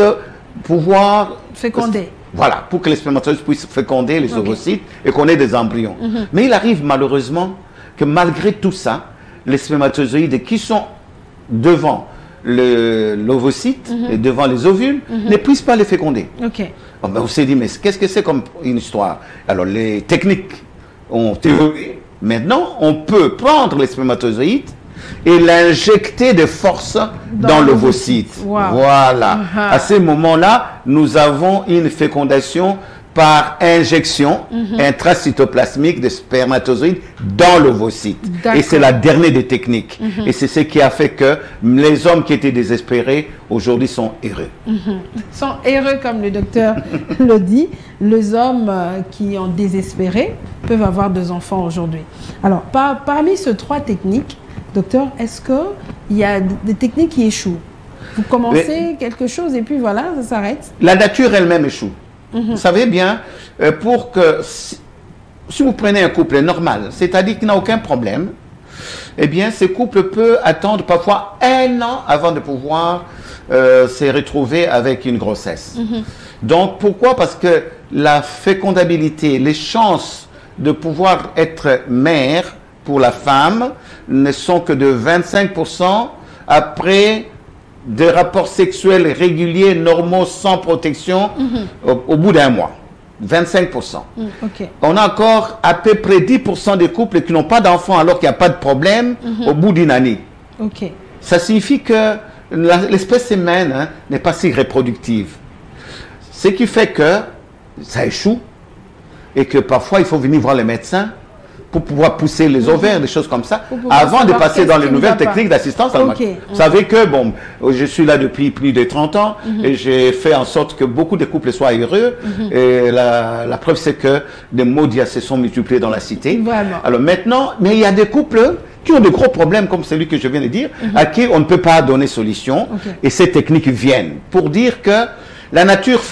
pouvoir féconder. Voilà, pour que les spermatozoïdes puissent féconder les okay. ovocytes et qu'on ait des embryons. Mm-hmm. Mais il arrive malheureusement que malgré tout ça, les spermatozoïdes qui sont devant l'ovocyte mm-hmm. et devant les ovules mm-hmm. ne puissent pas les féconder. Okay. Bon, ben on s'est dit, mais qu'est-ce que c'est comme une histoire? Alors, les techniques ont évolué. Maintenant, on peut prendre les spermatozoïdes et l'injecter de force dans, dans l'ovocyte. Wow. Voilà. Uh-huh. À ce moment-là, nous avons une fécondation par injection mm-hmm. intracytoplasmique de spermatozoïdes dans l'ovocyte. Et c'est la dernière des techniques. Mm-hmm. Et c'est ce qui a fait que les hommes qui étaient désespérés, aujourd'hui, sont heureux. Mm-hmm. Sont heureux, comme le docteur le dit. Les hommes euh, qui ont désespéré peuvent avoir deux enfants aujourd'hui. Alors, par, parmi ces trois techniques, docteur, est-ce qu'il y a des techniques qui échouent? Vous commencez Mais, quelque chose et puis voilà, ça s'arrête? La nature elle-même échoue. Mm-hmm. Vous savez bien, euh, pour que, si, si vous prenez un couple normal, c'est-à-dire qu'il n'a aucun problème, eh bien, ce couple peut attendre parfois un an avant de pouvoir euh, se retrouver avec une grossesse. Mm-hmm. Donc, pourquoi? Parce que la fécondabilité, les chances de pouvoir être mère pour la femme ne sont que de vingt-cinq pour cent après des rapports sexuels réguliers, normaux, sans protection, mm-hmm. au, au bout d'un mois. vingt-cinq pour cent. Mm, okay. On a encore à peu près dix pour cent des couples qui n'ont pas d'enfants alors qu'il n'y a pas de problème mm-hmm. au bout d'une année. Okay. Ça signifie que l'espèce humaine hein, n'est pas si reproductive. Ce qui fait que ça échoue et que parfois il faut venir voir les médecins pour pouvoir pousser les ovaires, des choses comme ça, avant de passer dans les nouvelles techniques d'assistance. Okay. Vous savez que, bon, je suis là depuis plus de trente ans mm-hmm. et j'ai fait en sorte que beaucoup de couples soient heureux. Mm-hmm. Et la, la preuve, c'est que des maudits se sont multipliés dans la cité. Vraiment. Alors maintenant, mais il y a des couples qui ont de gros problèmes, comme celui que je viens de dire, mm-hmm. à qui on ne peut pas donner solution. Okay. Et ces techniques viennent pour dire que la nature fait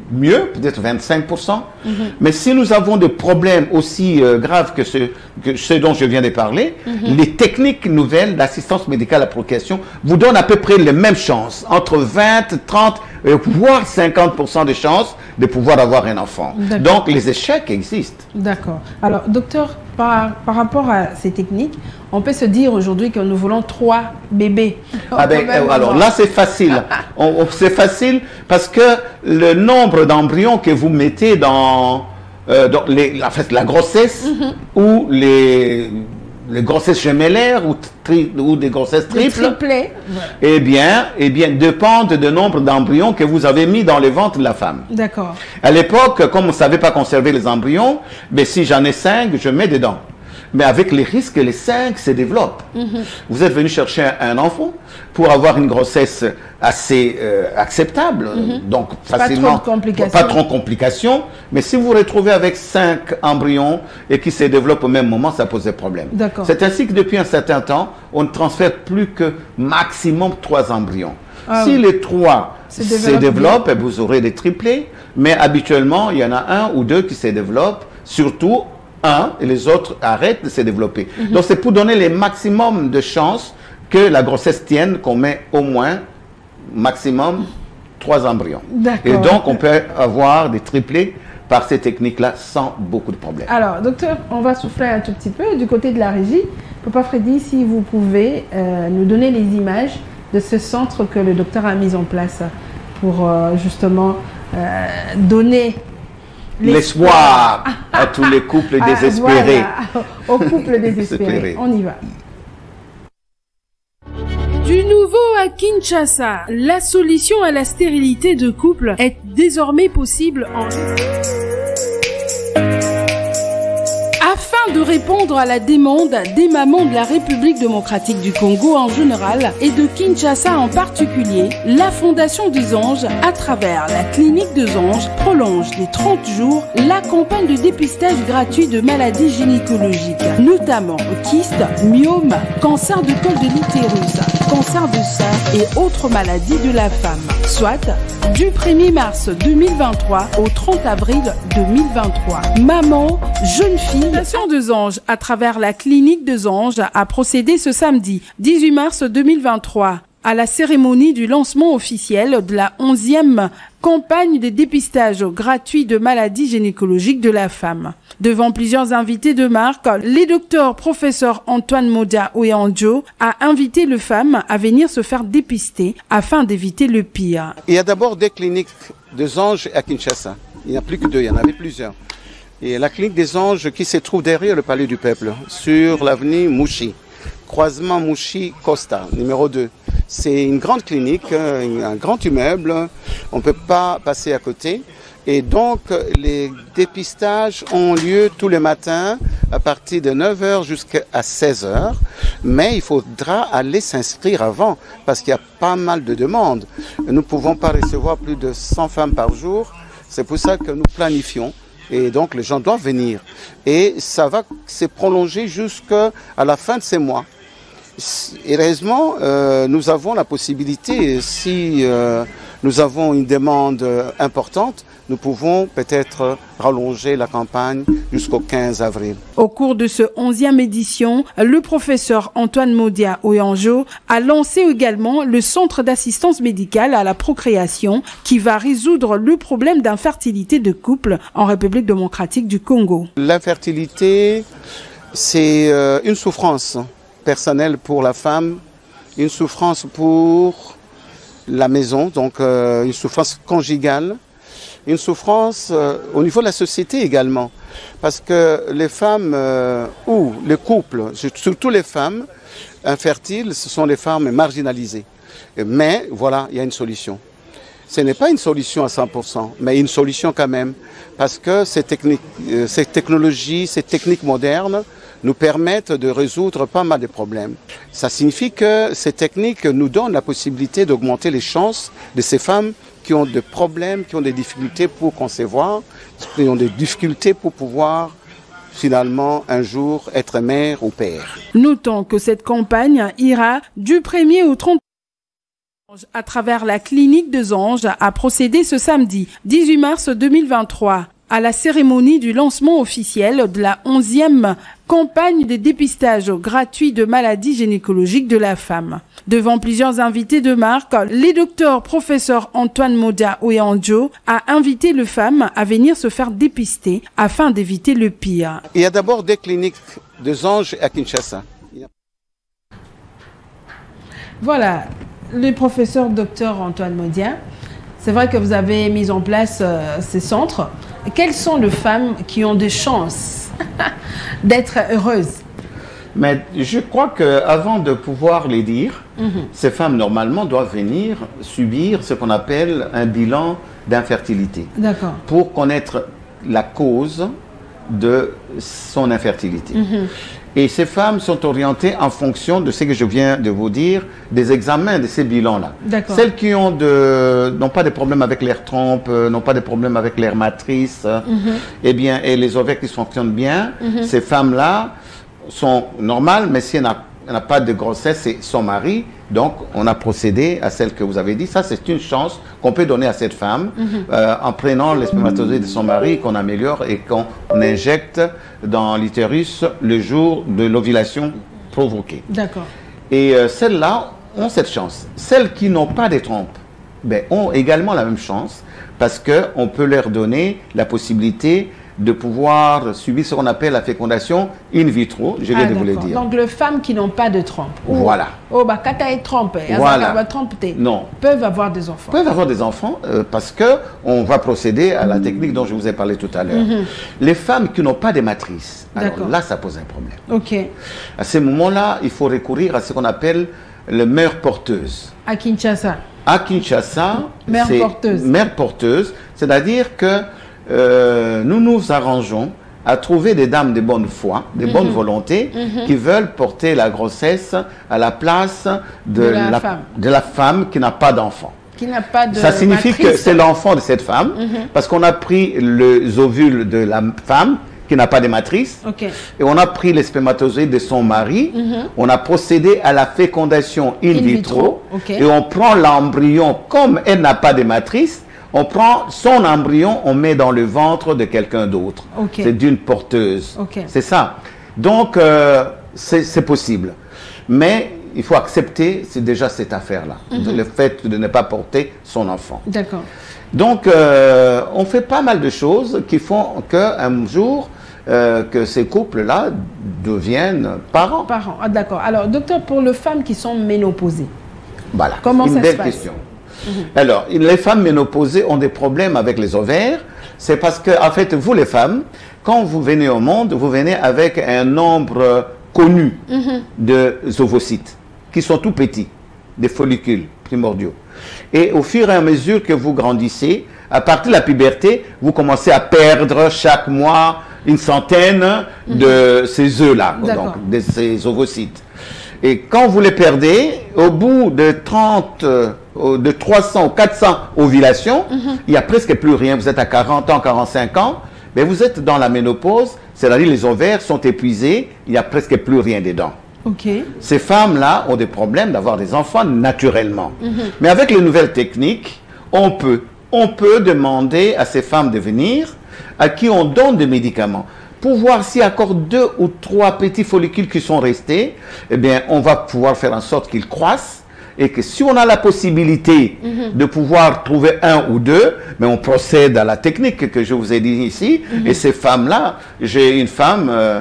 mieux, peut-être vingt-cinq pour cent. Mm-hmm. Mais si nous avons des problèmes aussi euh, graves que ceux que ce dont je viens de parler, mm-hmm. les techniques nouvelles d'assistance médicale à la procréation vous donnent à peu près les mêmes chances, entre vingt, trente, euh, voire cinquante pour cent de chances de pouvoir avoir un enfant. Donc les échecs existent. D'accord. Alors, docteur, par, par rapport à ces techniques, on peut se dire aujourd'hui que nous voulons trois bébés. Ah ben, euh, alors là, c'est facile. C'est facile parce que le nombre d'embryons que vous mettez dans, euh, dans les, en fait, la grossesse mm-hmm. ou les, les grossesses gemellaires ou, tri, ou des grossesses triples, eh bien, eh bien, dépendent du nombre d'embryons que vous avez mis dans le ventre de la femme. D'accord. À l'époque, comme on ne savait pas conserver les embryons, ben, si j'en ai cinq, je mets dedans. Mais avec les risques que les cinq se développent. Mm-hmm. Vous êtes venu chercher un, un enfant pour avoir une grossesse assez euh, acceptable, mm-hmm. donc facilement, pas trop de complications. Pas trop de complications. Mais si vous vous retrouvez avec cinq embryons et qui se développent au même moment, ça pose des problèmes. C'est ainsi que depuis un certain temps, on ne transfère plus que maximum trois embryons. Ah, si oui. les trois se développent, développent et vous aurez des triplés, mais habituellement, il y en a un ou deux qui se développent, surtout un, et les autres arrêtent de se développer. Mm-hmm. Donc, c'est pour donner les maximum de chances que la grossesse tienne, qu'on met au moins, maximum, trois embryons. Et donc, on peut avoir des triplés par ces techniques-là sans beaucoup de problèmes. Alors, docteur, on va souffler un tout petit peu du côté de la régie. Papa Freddy, si vous pouvez euh, nous donner les images de ce centre que le docteur a mis en place pour euh, justement euh, donner l'espoir à tous les couples ah, désespérés. Voilà, aux couples désespérés. On y va. Du nouveau à Kinshasa, la solution à la stérilité de couple est désormais possible en... Afin de répondre à la demande des mamans de la République démocratique du Congo en général et de Kinshasa en particulier, la Fondation des Anges, à travers la clinique des Anges, prolonge les trente jours la campagne de dépistage gratuit de maladies gynécologiques, notamment kystes, myomes, cancer de col de l'utérus, cancer de sein et autres maladies de la femme, soit du premier mars deux mille vingt-trois au trente avril deux mille vingt-trois. Maman, jeune fille, la Fondation des Anges, à travers la clinique des Anges, a procédé ce samedi dix-huit mars deux mille vingt-trois à la cérémonie du lancement officiel de la onzième campagne de dépistage gratuit de maladies gynécologiques de la femme. Devant plusieurs invités de marque, le docteur professeur Antoine Modia Oyanjo a invité les femmes à venir se faire dépister afin d'éviter le pire. Il y a d'abord des cliniques des Anges à Kinshasa. Il n'y en a plus que deux, il y en avait plusieurs. Et la clinique des Anges qui se trouve derrière le Palais du Peuple, sur l'avenue Mouchi, croisement Mouchi-Costa, numéro deux. C'est une grande clinique, un grand immeuble, on ne peut pas passer à côté. Et donc, les dépistages ont lieu tous les matins à partir de neuf heures jusqu'à seize heures. Mais il faudra aller s'inscrire avant parce qu'il y a pas mal de demandes. Nous ne pouvons pas recevoir plus de cent femmes par jour. C'est pour ça que nous planifions. Et donc, les gens doivent venir. Et ça va se prolonger jusqu'à la fin de ces mois. Heureusement, euh, nous avons la possibilité, si euh, nous avons une demande importante, nous pouvons peut-être rallonger la campagne jusqu'au quinze avril. Au cours de ce onzième édition, le professeur Antoine Modia Oyanjo a lancé également le centre d'assistance médicale à la procréation qui va résoudre le problème d'infertilité de couple en République démocratique du Congo. L'infertilité, c'est euh, une souffrance personnelle pour la femme, une souffrance pour la maison, donc euh, une souffrance conjugale, une souffrance euh, au niveau de la société également. Parce que les femmes euh, ou les couples, surtout les femmes infertiles, ce sont les femmes marginalisées. Mais voilà, il y a une solution. Ce n'est pas une solution à cent pour cent, mais une solution quand même. Parce que ces, techniques, euh, ces technologies, ces techniques modernes nous permettent de résoudre pas mal de problèmes. Ça signifie que ces techniques nous donnent la possibilité d'augmenter les chances de ces femmes qui ont des problèmes, qui ont des difficultés pour concevoir, qui ont des difficultés pour pouvoir finalement un jour être mère ou père. Notons que cette campagne ira du premier au trente À travers la clinique de Zange a procédé ce samedi dix-huit mars deux mille vingt-trois à la cérémonie du lancement officiel de la onzième campagne de dépistage gratuit de maladies gynécologiques de la femme. Devant plusieurs invités de marque, le docteur professeur Antoine Modia Oyanjo a invité les femmes à venir se faire dépister afin d'éviter le pire. Il y a d'abord des cliniques de Zange à Kinshasa. Voilà, le professeur docteur Antoine Modia, c'est vrai que vous avez mis en place euh, ces centres. Quelles sont les femmes qui ont des chances d'être heureuses? Mais je crois qu'avant de pouvoir les dire, mm-hmm. ces femmes normalement doivent venir subir ce qu'on appelle un bilan d'infertilité. D'accord. Pour connaître la cause de son infertilité. Mm-hmm. Et ces femmes sont orientées en fonction de ce que je viens de vous dire, des examens de ces bilans-là. Celles qui ont de, n'ont pas de problèmes avec l'air trompe, n'ont pas de problèmes avec l'air matrice, mm-hmm. eh bien, et les ovaires qui fonctionnent bien, mm-hmm. ces femmes-là sont normales, mais si elle n'a pas de grossesse, c'est son mari. Donc, on a procédé à celle que vous avez dit. Ça, c'est une chance qu'on peut donner à cette femme mm-hmm. euh, en prenant les spermatozoïdes de son mari, qu'on améliore et qu'on injecte dans l'utérus le jour de l'ovulation provoquée. D'accord. Et euh, celles-là ont cette chance. Celles qui n'ont pas de trompes ben, ont également la même chance parce qu'on peut leur donner la possibilité de pouvoir subir ce qu'on appelle la fécondation in vitro, je viens ah, de vous le dire. Donc, les femmes qui n'ont pas de trompe, voilà. Oh, bah, quand elles trompent, voilà. non. peuvent avoir des enfants. Peuvent avoir des enfants euh, parce qu'on va procéder à la technique dont je vous ai parlé tout à l'heure. Mm-hmm. Les femmes qui n'ont pas de matrice, alors là, ça pose un problème. Ok. À ce moment-là, il faut recourir à ce qu'on appelle le mère porteuse. À Kinshasa. À Kinshasa, mère porteuse. Mère porteuse, c'est-à-dire que Euh, nous nous arrangeons à trouver des dames de bonne foi, de mm-hmm. bonne volonté, mm-hmm. qui veulent porter la grossesse à la place de, de, la, la, femme. de la femme qui n'a pas d'enfant. Qui n'a pas de Ça signifie matrice. Que c'est l'enfant de cette femme, mm-hmm. parce qu'on a pris les ovules de la femme qui n'a pas de matrice, okay. et on a pris les spermatozoïdes de son mari, mm-hmm. on a procédé à la fécondation in, in vitro, vitro. Okay. Et on prend l'embryon comme elle n'a pas de matrice. On prend son embryon, on met dans le ventre de quelqu'un d'autre. Okay. C'est d'une porteuse. Okay. C'est ça. Donc, euh, c'est possible. Mais il faut accepter, c'est déjà cette affaire-là. Mm-hmm. Le fait de ne pas porter son enfant. D'accord. Donc, euh, on fait pas mal de choses qui font qu'un jour, euh, que ces couples-là deviennent parents. Parents, ah, d'accord. Alors, docteur, pour les femmes qui sont ménopausées, voilà. Comment Une ça belle se passe? question. Mmh. Alors, les femmes ménopausées ont des problèmes avec les ovaires. C'est parce que, en fait, vous les femmes, quand vous venez au monde, vous venez avec un nombre connu mmh. de ovocytes, qui sont tout petits, des follicules primordiaux. Et au fur et à mesure que vous grandissez, à partir de la puberté, vous commencez à perdre chaque mois une centaine mmh. de ces œufs-là, donc de ces ovocytes. Et quand vous les perdez, au bout de trente, de trois cents ou quatre cents ovulations, mm-hmm. il n'y a presque plus rien. Vous êtes à quarante ans, quarante-cinq ans, mais vous êtes dans la ménopause, c'est-à-dire les ovaires sont épuisés, il n'y a presque plus rien dedans. Okay. Ces femmes-là ont des problèmes d'avoir des enfants naturellement. Mm-hmm. Mais avec les nouvelles techniques, on peut, on peut demander à ces femmes de venir, à qui on donne des médicaments. Pour voir s'il y a encore deux ou trois petits follicules qui sont restés, eh bien, on va pouvoir faire en sorte qu'ils croissent et que si on a la possibilité mm-hmm. de pouvoir trouver un ou deux, mais on procède à la technique que je vous ai dit ici. Mm-hmm. Et ces femmes-là, j'ai une femme euh,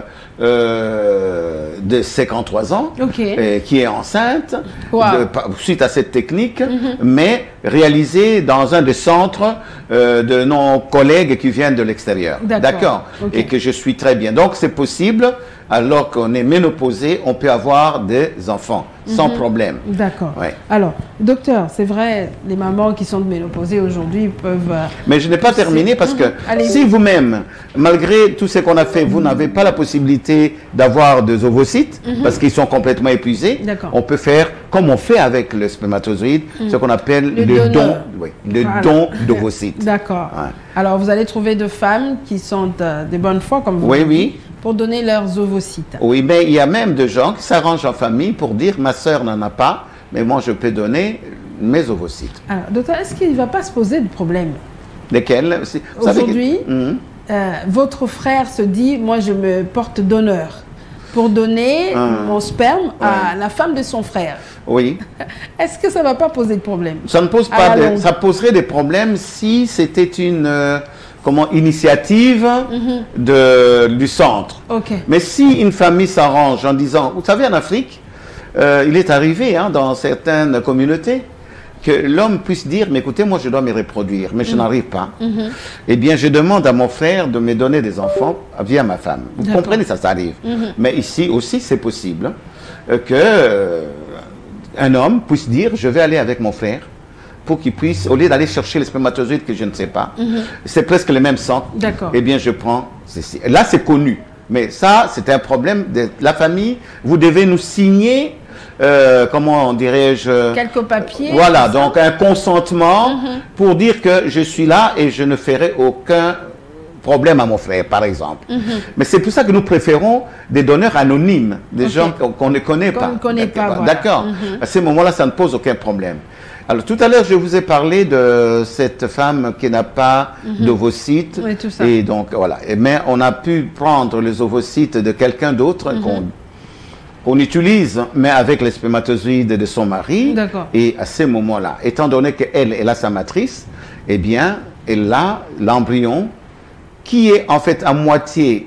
euh, de cinquante-trois ans okay. euh, qui est enceinte wow. de, suite à cette technique, mm-hmm. mais réalisée dans un des centres euh, de nos collègues qui viennent de l'extérieur. D'accord. Okay. Et que je suis très bien. Donc c'est possible, alors qu'on est ménopausé, on peut avoir des enfants sans mm-hmm. problème. D'accord. Ouais. Alors, docteur, c'est vrai, les mamans qui sont ménopausées aujourd'hui peuvent... Euh, Mais je n'ai pas terminé parce que mm-hmm. si vous-même, malgré tout ce qu'on a fait, vous mm-hmm. n'avez pas la possibilité d'avoir des ovocytes, mm-hmm. parce qu'ils sont complètement épuisés, on peut faire, comme on fait avec le spermatozoïde, mm-hmm. ce qu'on appelle le, le don, oui, le voilà. don d'ovocytes. D'accord. Ouais. Alors, vous allez trouver deux femmes qui sont de, de bonne foi, comme vous oui, dites, oui. pour donner leurs ovocytes. Oui, mais il y a même des gens qui s'arrangent en famille pour dire, ma sœur n'en a pas, mais moi je peux donner mes ovocytes. Alors, docteur, est-ce qu'il ne va pas se poser de problème? Lesquels? Aujourd'hui, que... mmh. euh, votre frère se dit, moi je me porte donneur pour donner mmh. mon sperme ouais. à la femme de son frère. Oui. Est-ce que ça ne va pas poser de problème? Ça ne pose pas de, ça poserait des problèmes si c'était une euh, comment, initiative mm-hmm. de, du centre. Okay. Mais si une famille s'arrange en disant, vous savez en Afrique, euh, il est arrivé hein, dans certaines communautés que l'homme puisse dire, mais écoutez, moi je dois me reproduire, mais je mm-hmm. n'arrive pas. Mm-hmm. Eh bien, je demande à mon frère de me donner des enfants via ma femme. Vous comprenez, ça, ça arrive. Mm-hmm. Mais ici aussi, c'est possible euh, que... Euh, un homme puisse dire, je vais aller avec mon frère pour qu'il puisse, au lieu d'aller chercher les spermatozoïdes que je ne sais pas, mm-hmm. c'est presque le même sang, eh bien je prends ceci. Là c'est connu, mais ça c'est un problème de la famille, vous devez nous signer, euh, comment dirais-je... Quelques papiers. Voilà, donc un consentement mm-hmm. pour dire que je suis là et je ne ferai aucun problème à mon frère, par exemple. Mm-hmm. Mais c'est pour ça que nous préférons des donneurs anonymes, des okay. gens qu'on qu'on ne connaît pas. Qu'on ne connaît pas, voilà. D'accord. Mm-hmm. À ce moment-là, ça ne pose aucun problème. Alors, tout à l'heure, je vous ai parlé de cette femme qui n'a pas mm-hmm. d'ovocytes. Oui, tout ça. Et donc, voilà. Et, mais on a pu prendre les ovocytes de quelqu'un d'autre mm-hmm. qu'on qu'on utilise, mais avec les spermatozoïdes de son mari. D'accord. Et à ce moment-là, étant donné qu'elle, elle a sa matrice, eh bien, elle a l'embryon qui est en fait à moitié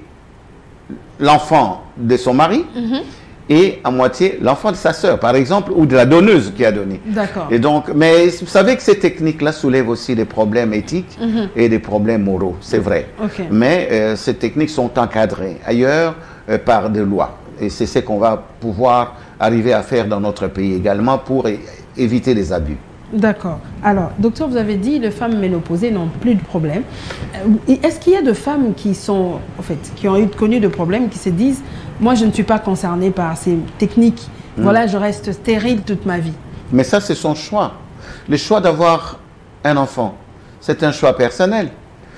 l'enfant de son mari mm-hmm. et à moitié l'enfant de sa sœur, par exemple, ou de la donneuse qui a donné. D'accord. Et donc, mais vous savez que ces techniques-là soulèvent aussi des problèmes éthiques mm-hmm. et des problèmes moraux, c'est vrai. Okay. Mais euh, ces techniques sont encadrées ailleurs euh, par des lois. Et c'est ce qu'on va pouvoir arriver à faire dans notre pays également pour é éviter les abus. D'accord. Alors, docteur, vous avez dit que les femmes ménopausées n'ont plus de problème. Est-ce qu'il y a de femmes qui sont, en fait, qui ont eu connu de problèmes, qui se disent, moi, je ne suis pas concernée par ces techniques. Mmh. Voilà, je reste stérile toute ma vie. Mais ça, c'est son choix. Le choix d'avoir un enfant, c'est un choix personnel.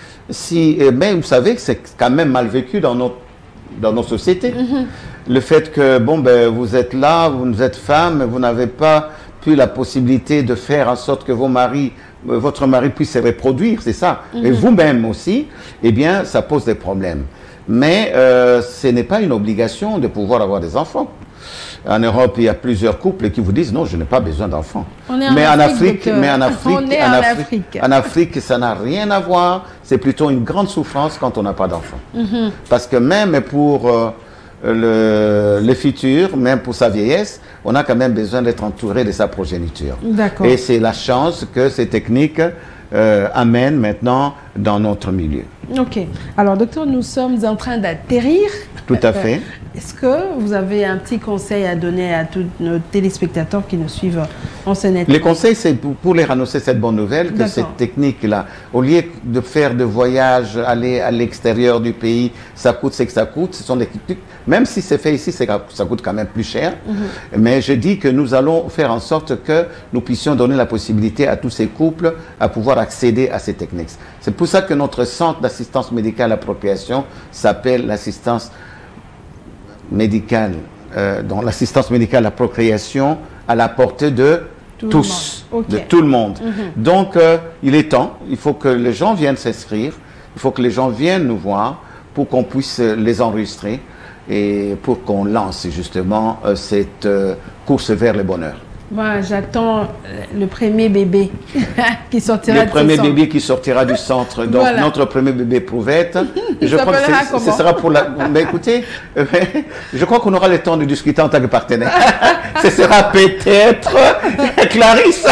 Si, mais vous savez que c'est quand même mal vécu dans notre, dans nos sociétés. Mmh. Le fait que, bon, ben, vous êtes là, vous êtes femme, vous n'avez pas la possibilité de faire en sorte que vos maris, votre mari puisse se reproduire, c'est ça, mm-hmm. et vous-même aussi, eh bien, ça pose des problèmes. Mais euh, ce n'est pas une obligation de pouvoir avoir des enfants. En Europe, il y a plusieurs couples qui vous disent non, je n'ai pas besoin d'enfants. Mais en Afrique, mais en Afrique, on est en Afrique, en Afrique, ça n'a rien à voir. C'est plutôt une grande souffrance quand on n'a pas d'enfants. Mm-hmm. Parce que même pour euh, Le, le futur, même pour sa vieillesse, on a quand même besoin d'être entouré de sa progéniture. Et c'est la chance que ces techniques euh, amènent maintenant dans notre milieu. Ok. Alors, docteur, nous sommes en train d'atterrir. Tout à fait. Est-ce que vous avez un petit conseil à donner à tous nos téléspectateurs qui nous suivent en C N E T? Les conseils, c'est pour, pour les annoncer cette bonne nouvelle, que cette technique-là, au lieu de faire de voyages, aller à l'extérieur du pays, ça coûte ce que ça coûte. Ce sont des techniques, même si c'est fait ici, ça coûte quand même plus cher. Mm-hmm. Mais je dis que nous allons faire en sorte que nous puissions donner la possibilité à tous ces couples à pouvoir accéder à ces techniques. C'est pour ça que notre centre d'assistance médicale à procréation s'appelle l'assistance médicale, euh, dont l'assistance médicale à procréation à la portée de tout tous, okay. de tout le monde. Mm-hmm. Donc, euh, il est temps, il faut que les gens viennent s'inscrire, il faut que les gens viennent nous voir pour qu'on puisse les enregistrer et pour qu'on lance justement euh, cette euh, course vers le bonheur. Moi, j'attends le premier bébé qui sortira le du premier centre. bébé qui sortira du centre. Donc, voilà. Notre premier bébé Prouvette. Il je crois que comment? Ce sera pour la... Mais écoutez, je crois qu'on aura le temps de discuter en tant que partenaire. Ce sera peut-être Clarisse.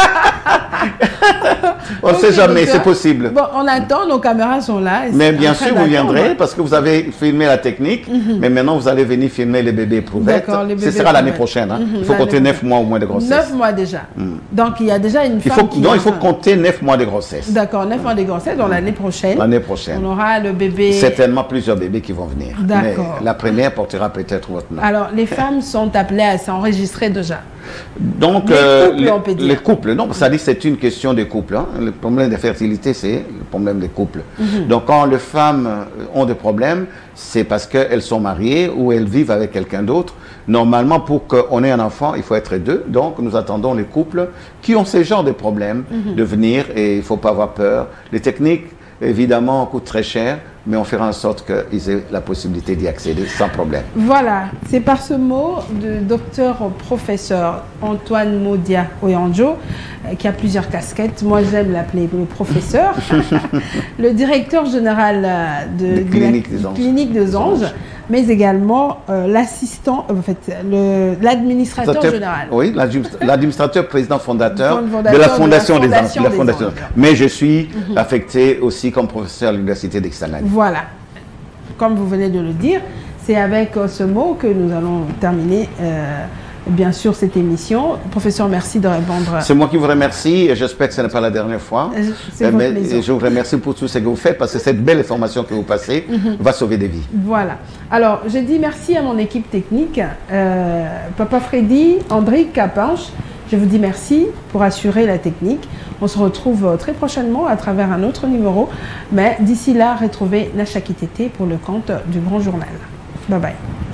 On ne okay, sait jamais, c'est possible. Bon, on attend, nos caméras sont là. Mais bien sûr, vous viendrez parce que vous avez filmé la technique, mm-hmm. mais maintenant vous allez venir filmer les bébés Prouvette. Ce sera l'année prochaine. Hein. Mm-hmm. Il faut compter neuf mois au moins de grossesse. neuf mois déjà. Mm. Donc il y a déjà une il femme faut, qui... Non, il faut compter neuf mois de grossesse. D'accord, neuf mois de grossesse, donc l'année prochaine. L'année prochaine. On aura le bébé... Certainement plusieurs bébés qui vont venir. D'accord. La première portera peut-être votre nom. Alors, les femmes sont appelées à s'enregistrer déjà. Donc, les euh, couples, les, on peut dire. les couples, non, ça dit c'est une question des couples. Hein. Le problème de fertilité, c'est le problème des couples. Mm-hmm. Donc, quand les femmes ont des problèmes, c'est parce qu'elles sont mariées ou elles vivent avec quelqu'un d'autre. Normalement, pour qu'on ait un enfant, il faut être deux. Donc, nous attendons les couples qui ont ce genre de problèmes mm-hmm. de venir et il ne faut pas avoir peur. Les techniques, évidemment, coûtent très cher, mais on fera en sorte qu'ils aient la possibilité d'y accéder sans problème. Voilà, c'est par ce mot de docteur professeur Antoine Modia Oyanjo, euh, qui a plusieurs casquettes. Moi, j'aime l'appeler le professeur, le directeur général de, de clinique la des Anges. clinique des Anges, mais également euh, l'assistant, en fait, l'administrateur général. Oui, l'administrateur président fondateur, fondateur de la Fondation, de la des, fondation des, des fondation. Anges. Mais je suis mm-hmm. affecté aussi comme professeur à l'Université d'Ixtangani. Voilà, comme vous venez de le dire, c'est avec euh, ce mot que nous allons terminer euh, bien sûr cette émission. Professeur, merci de répondre. C'est moi qui vous remercie et j'espère que ce n'est pas la dernière fois. C'est votre Mais plaisir. je vous remercie pour tout ce que vous faites parce que cette belle information que vous passez mm-hmm. va sauver des vies. Voilà. Alors, je dis merci à mon équipe technique, euh, Papa Freddy, André Capanche. Je vous dis merci pour assurer la technique. On se retrouve très prochainement à travers un autre numéro. Mais d'ici là, retrouvez Nacha Kitete pour le compte du Grand Journal. Bye bye.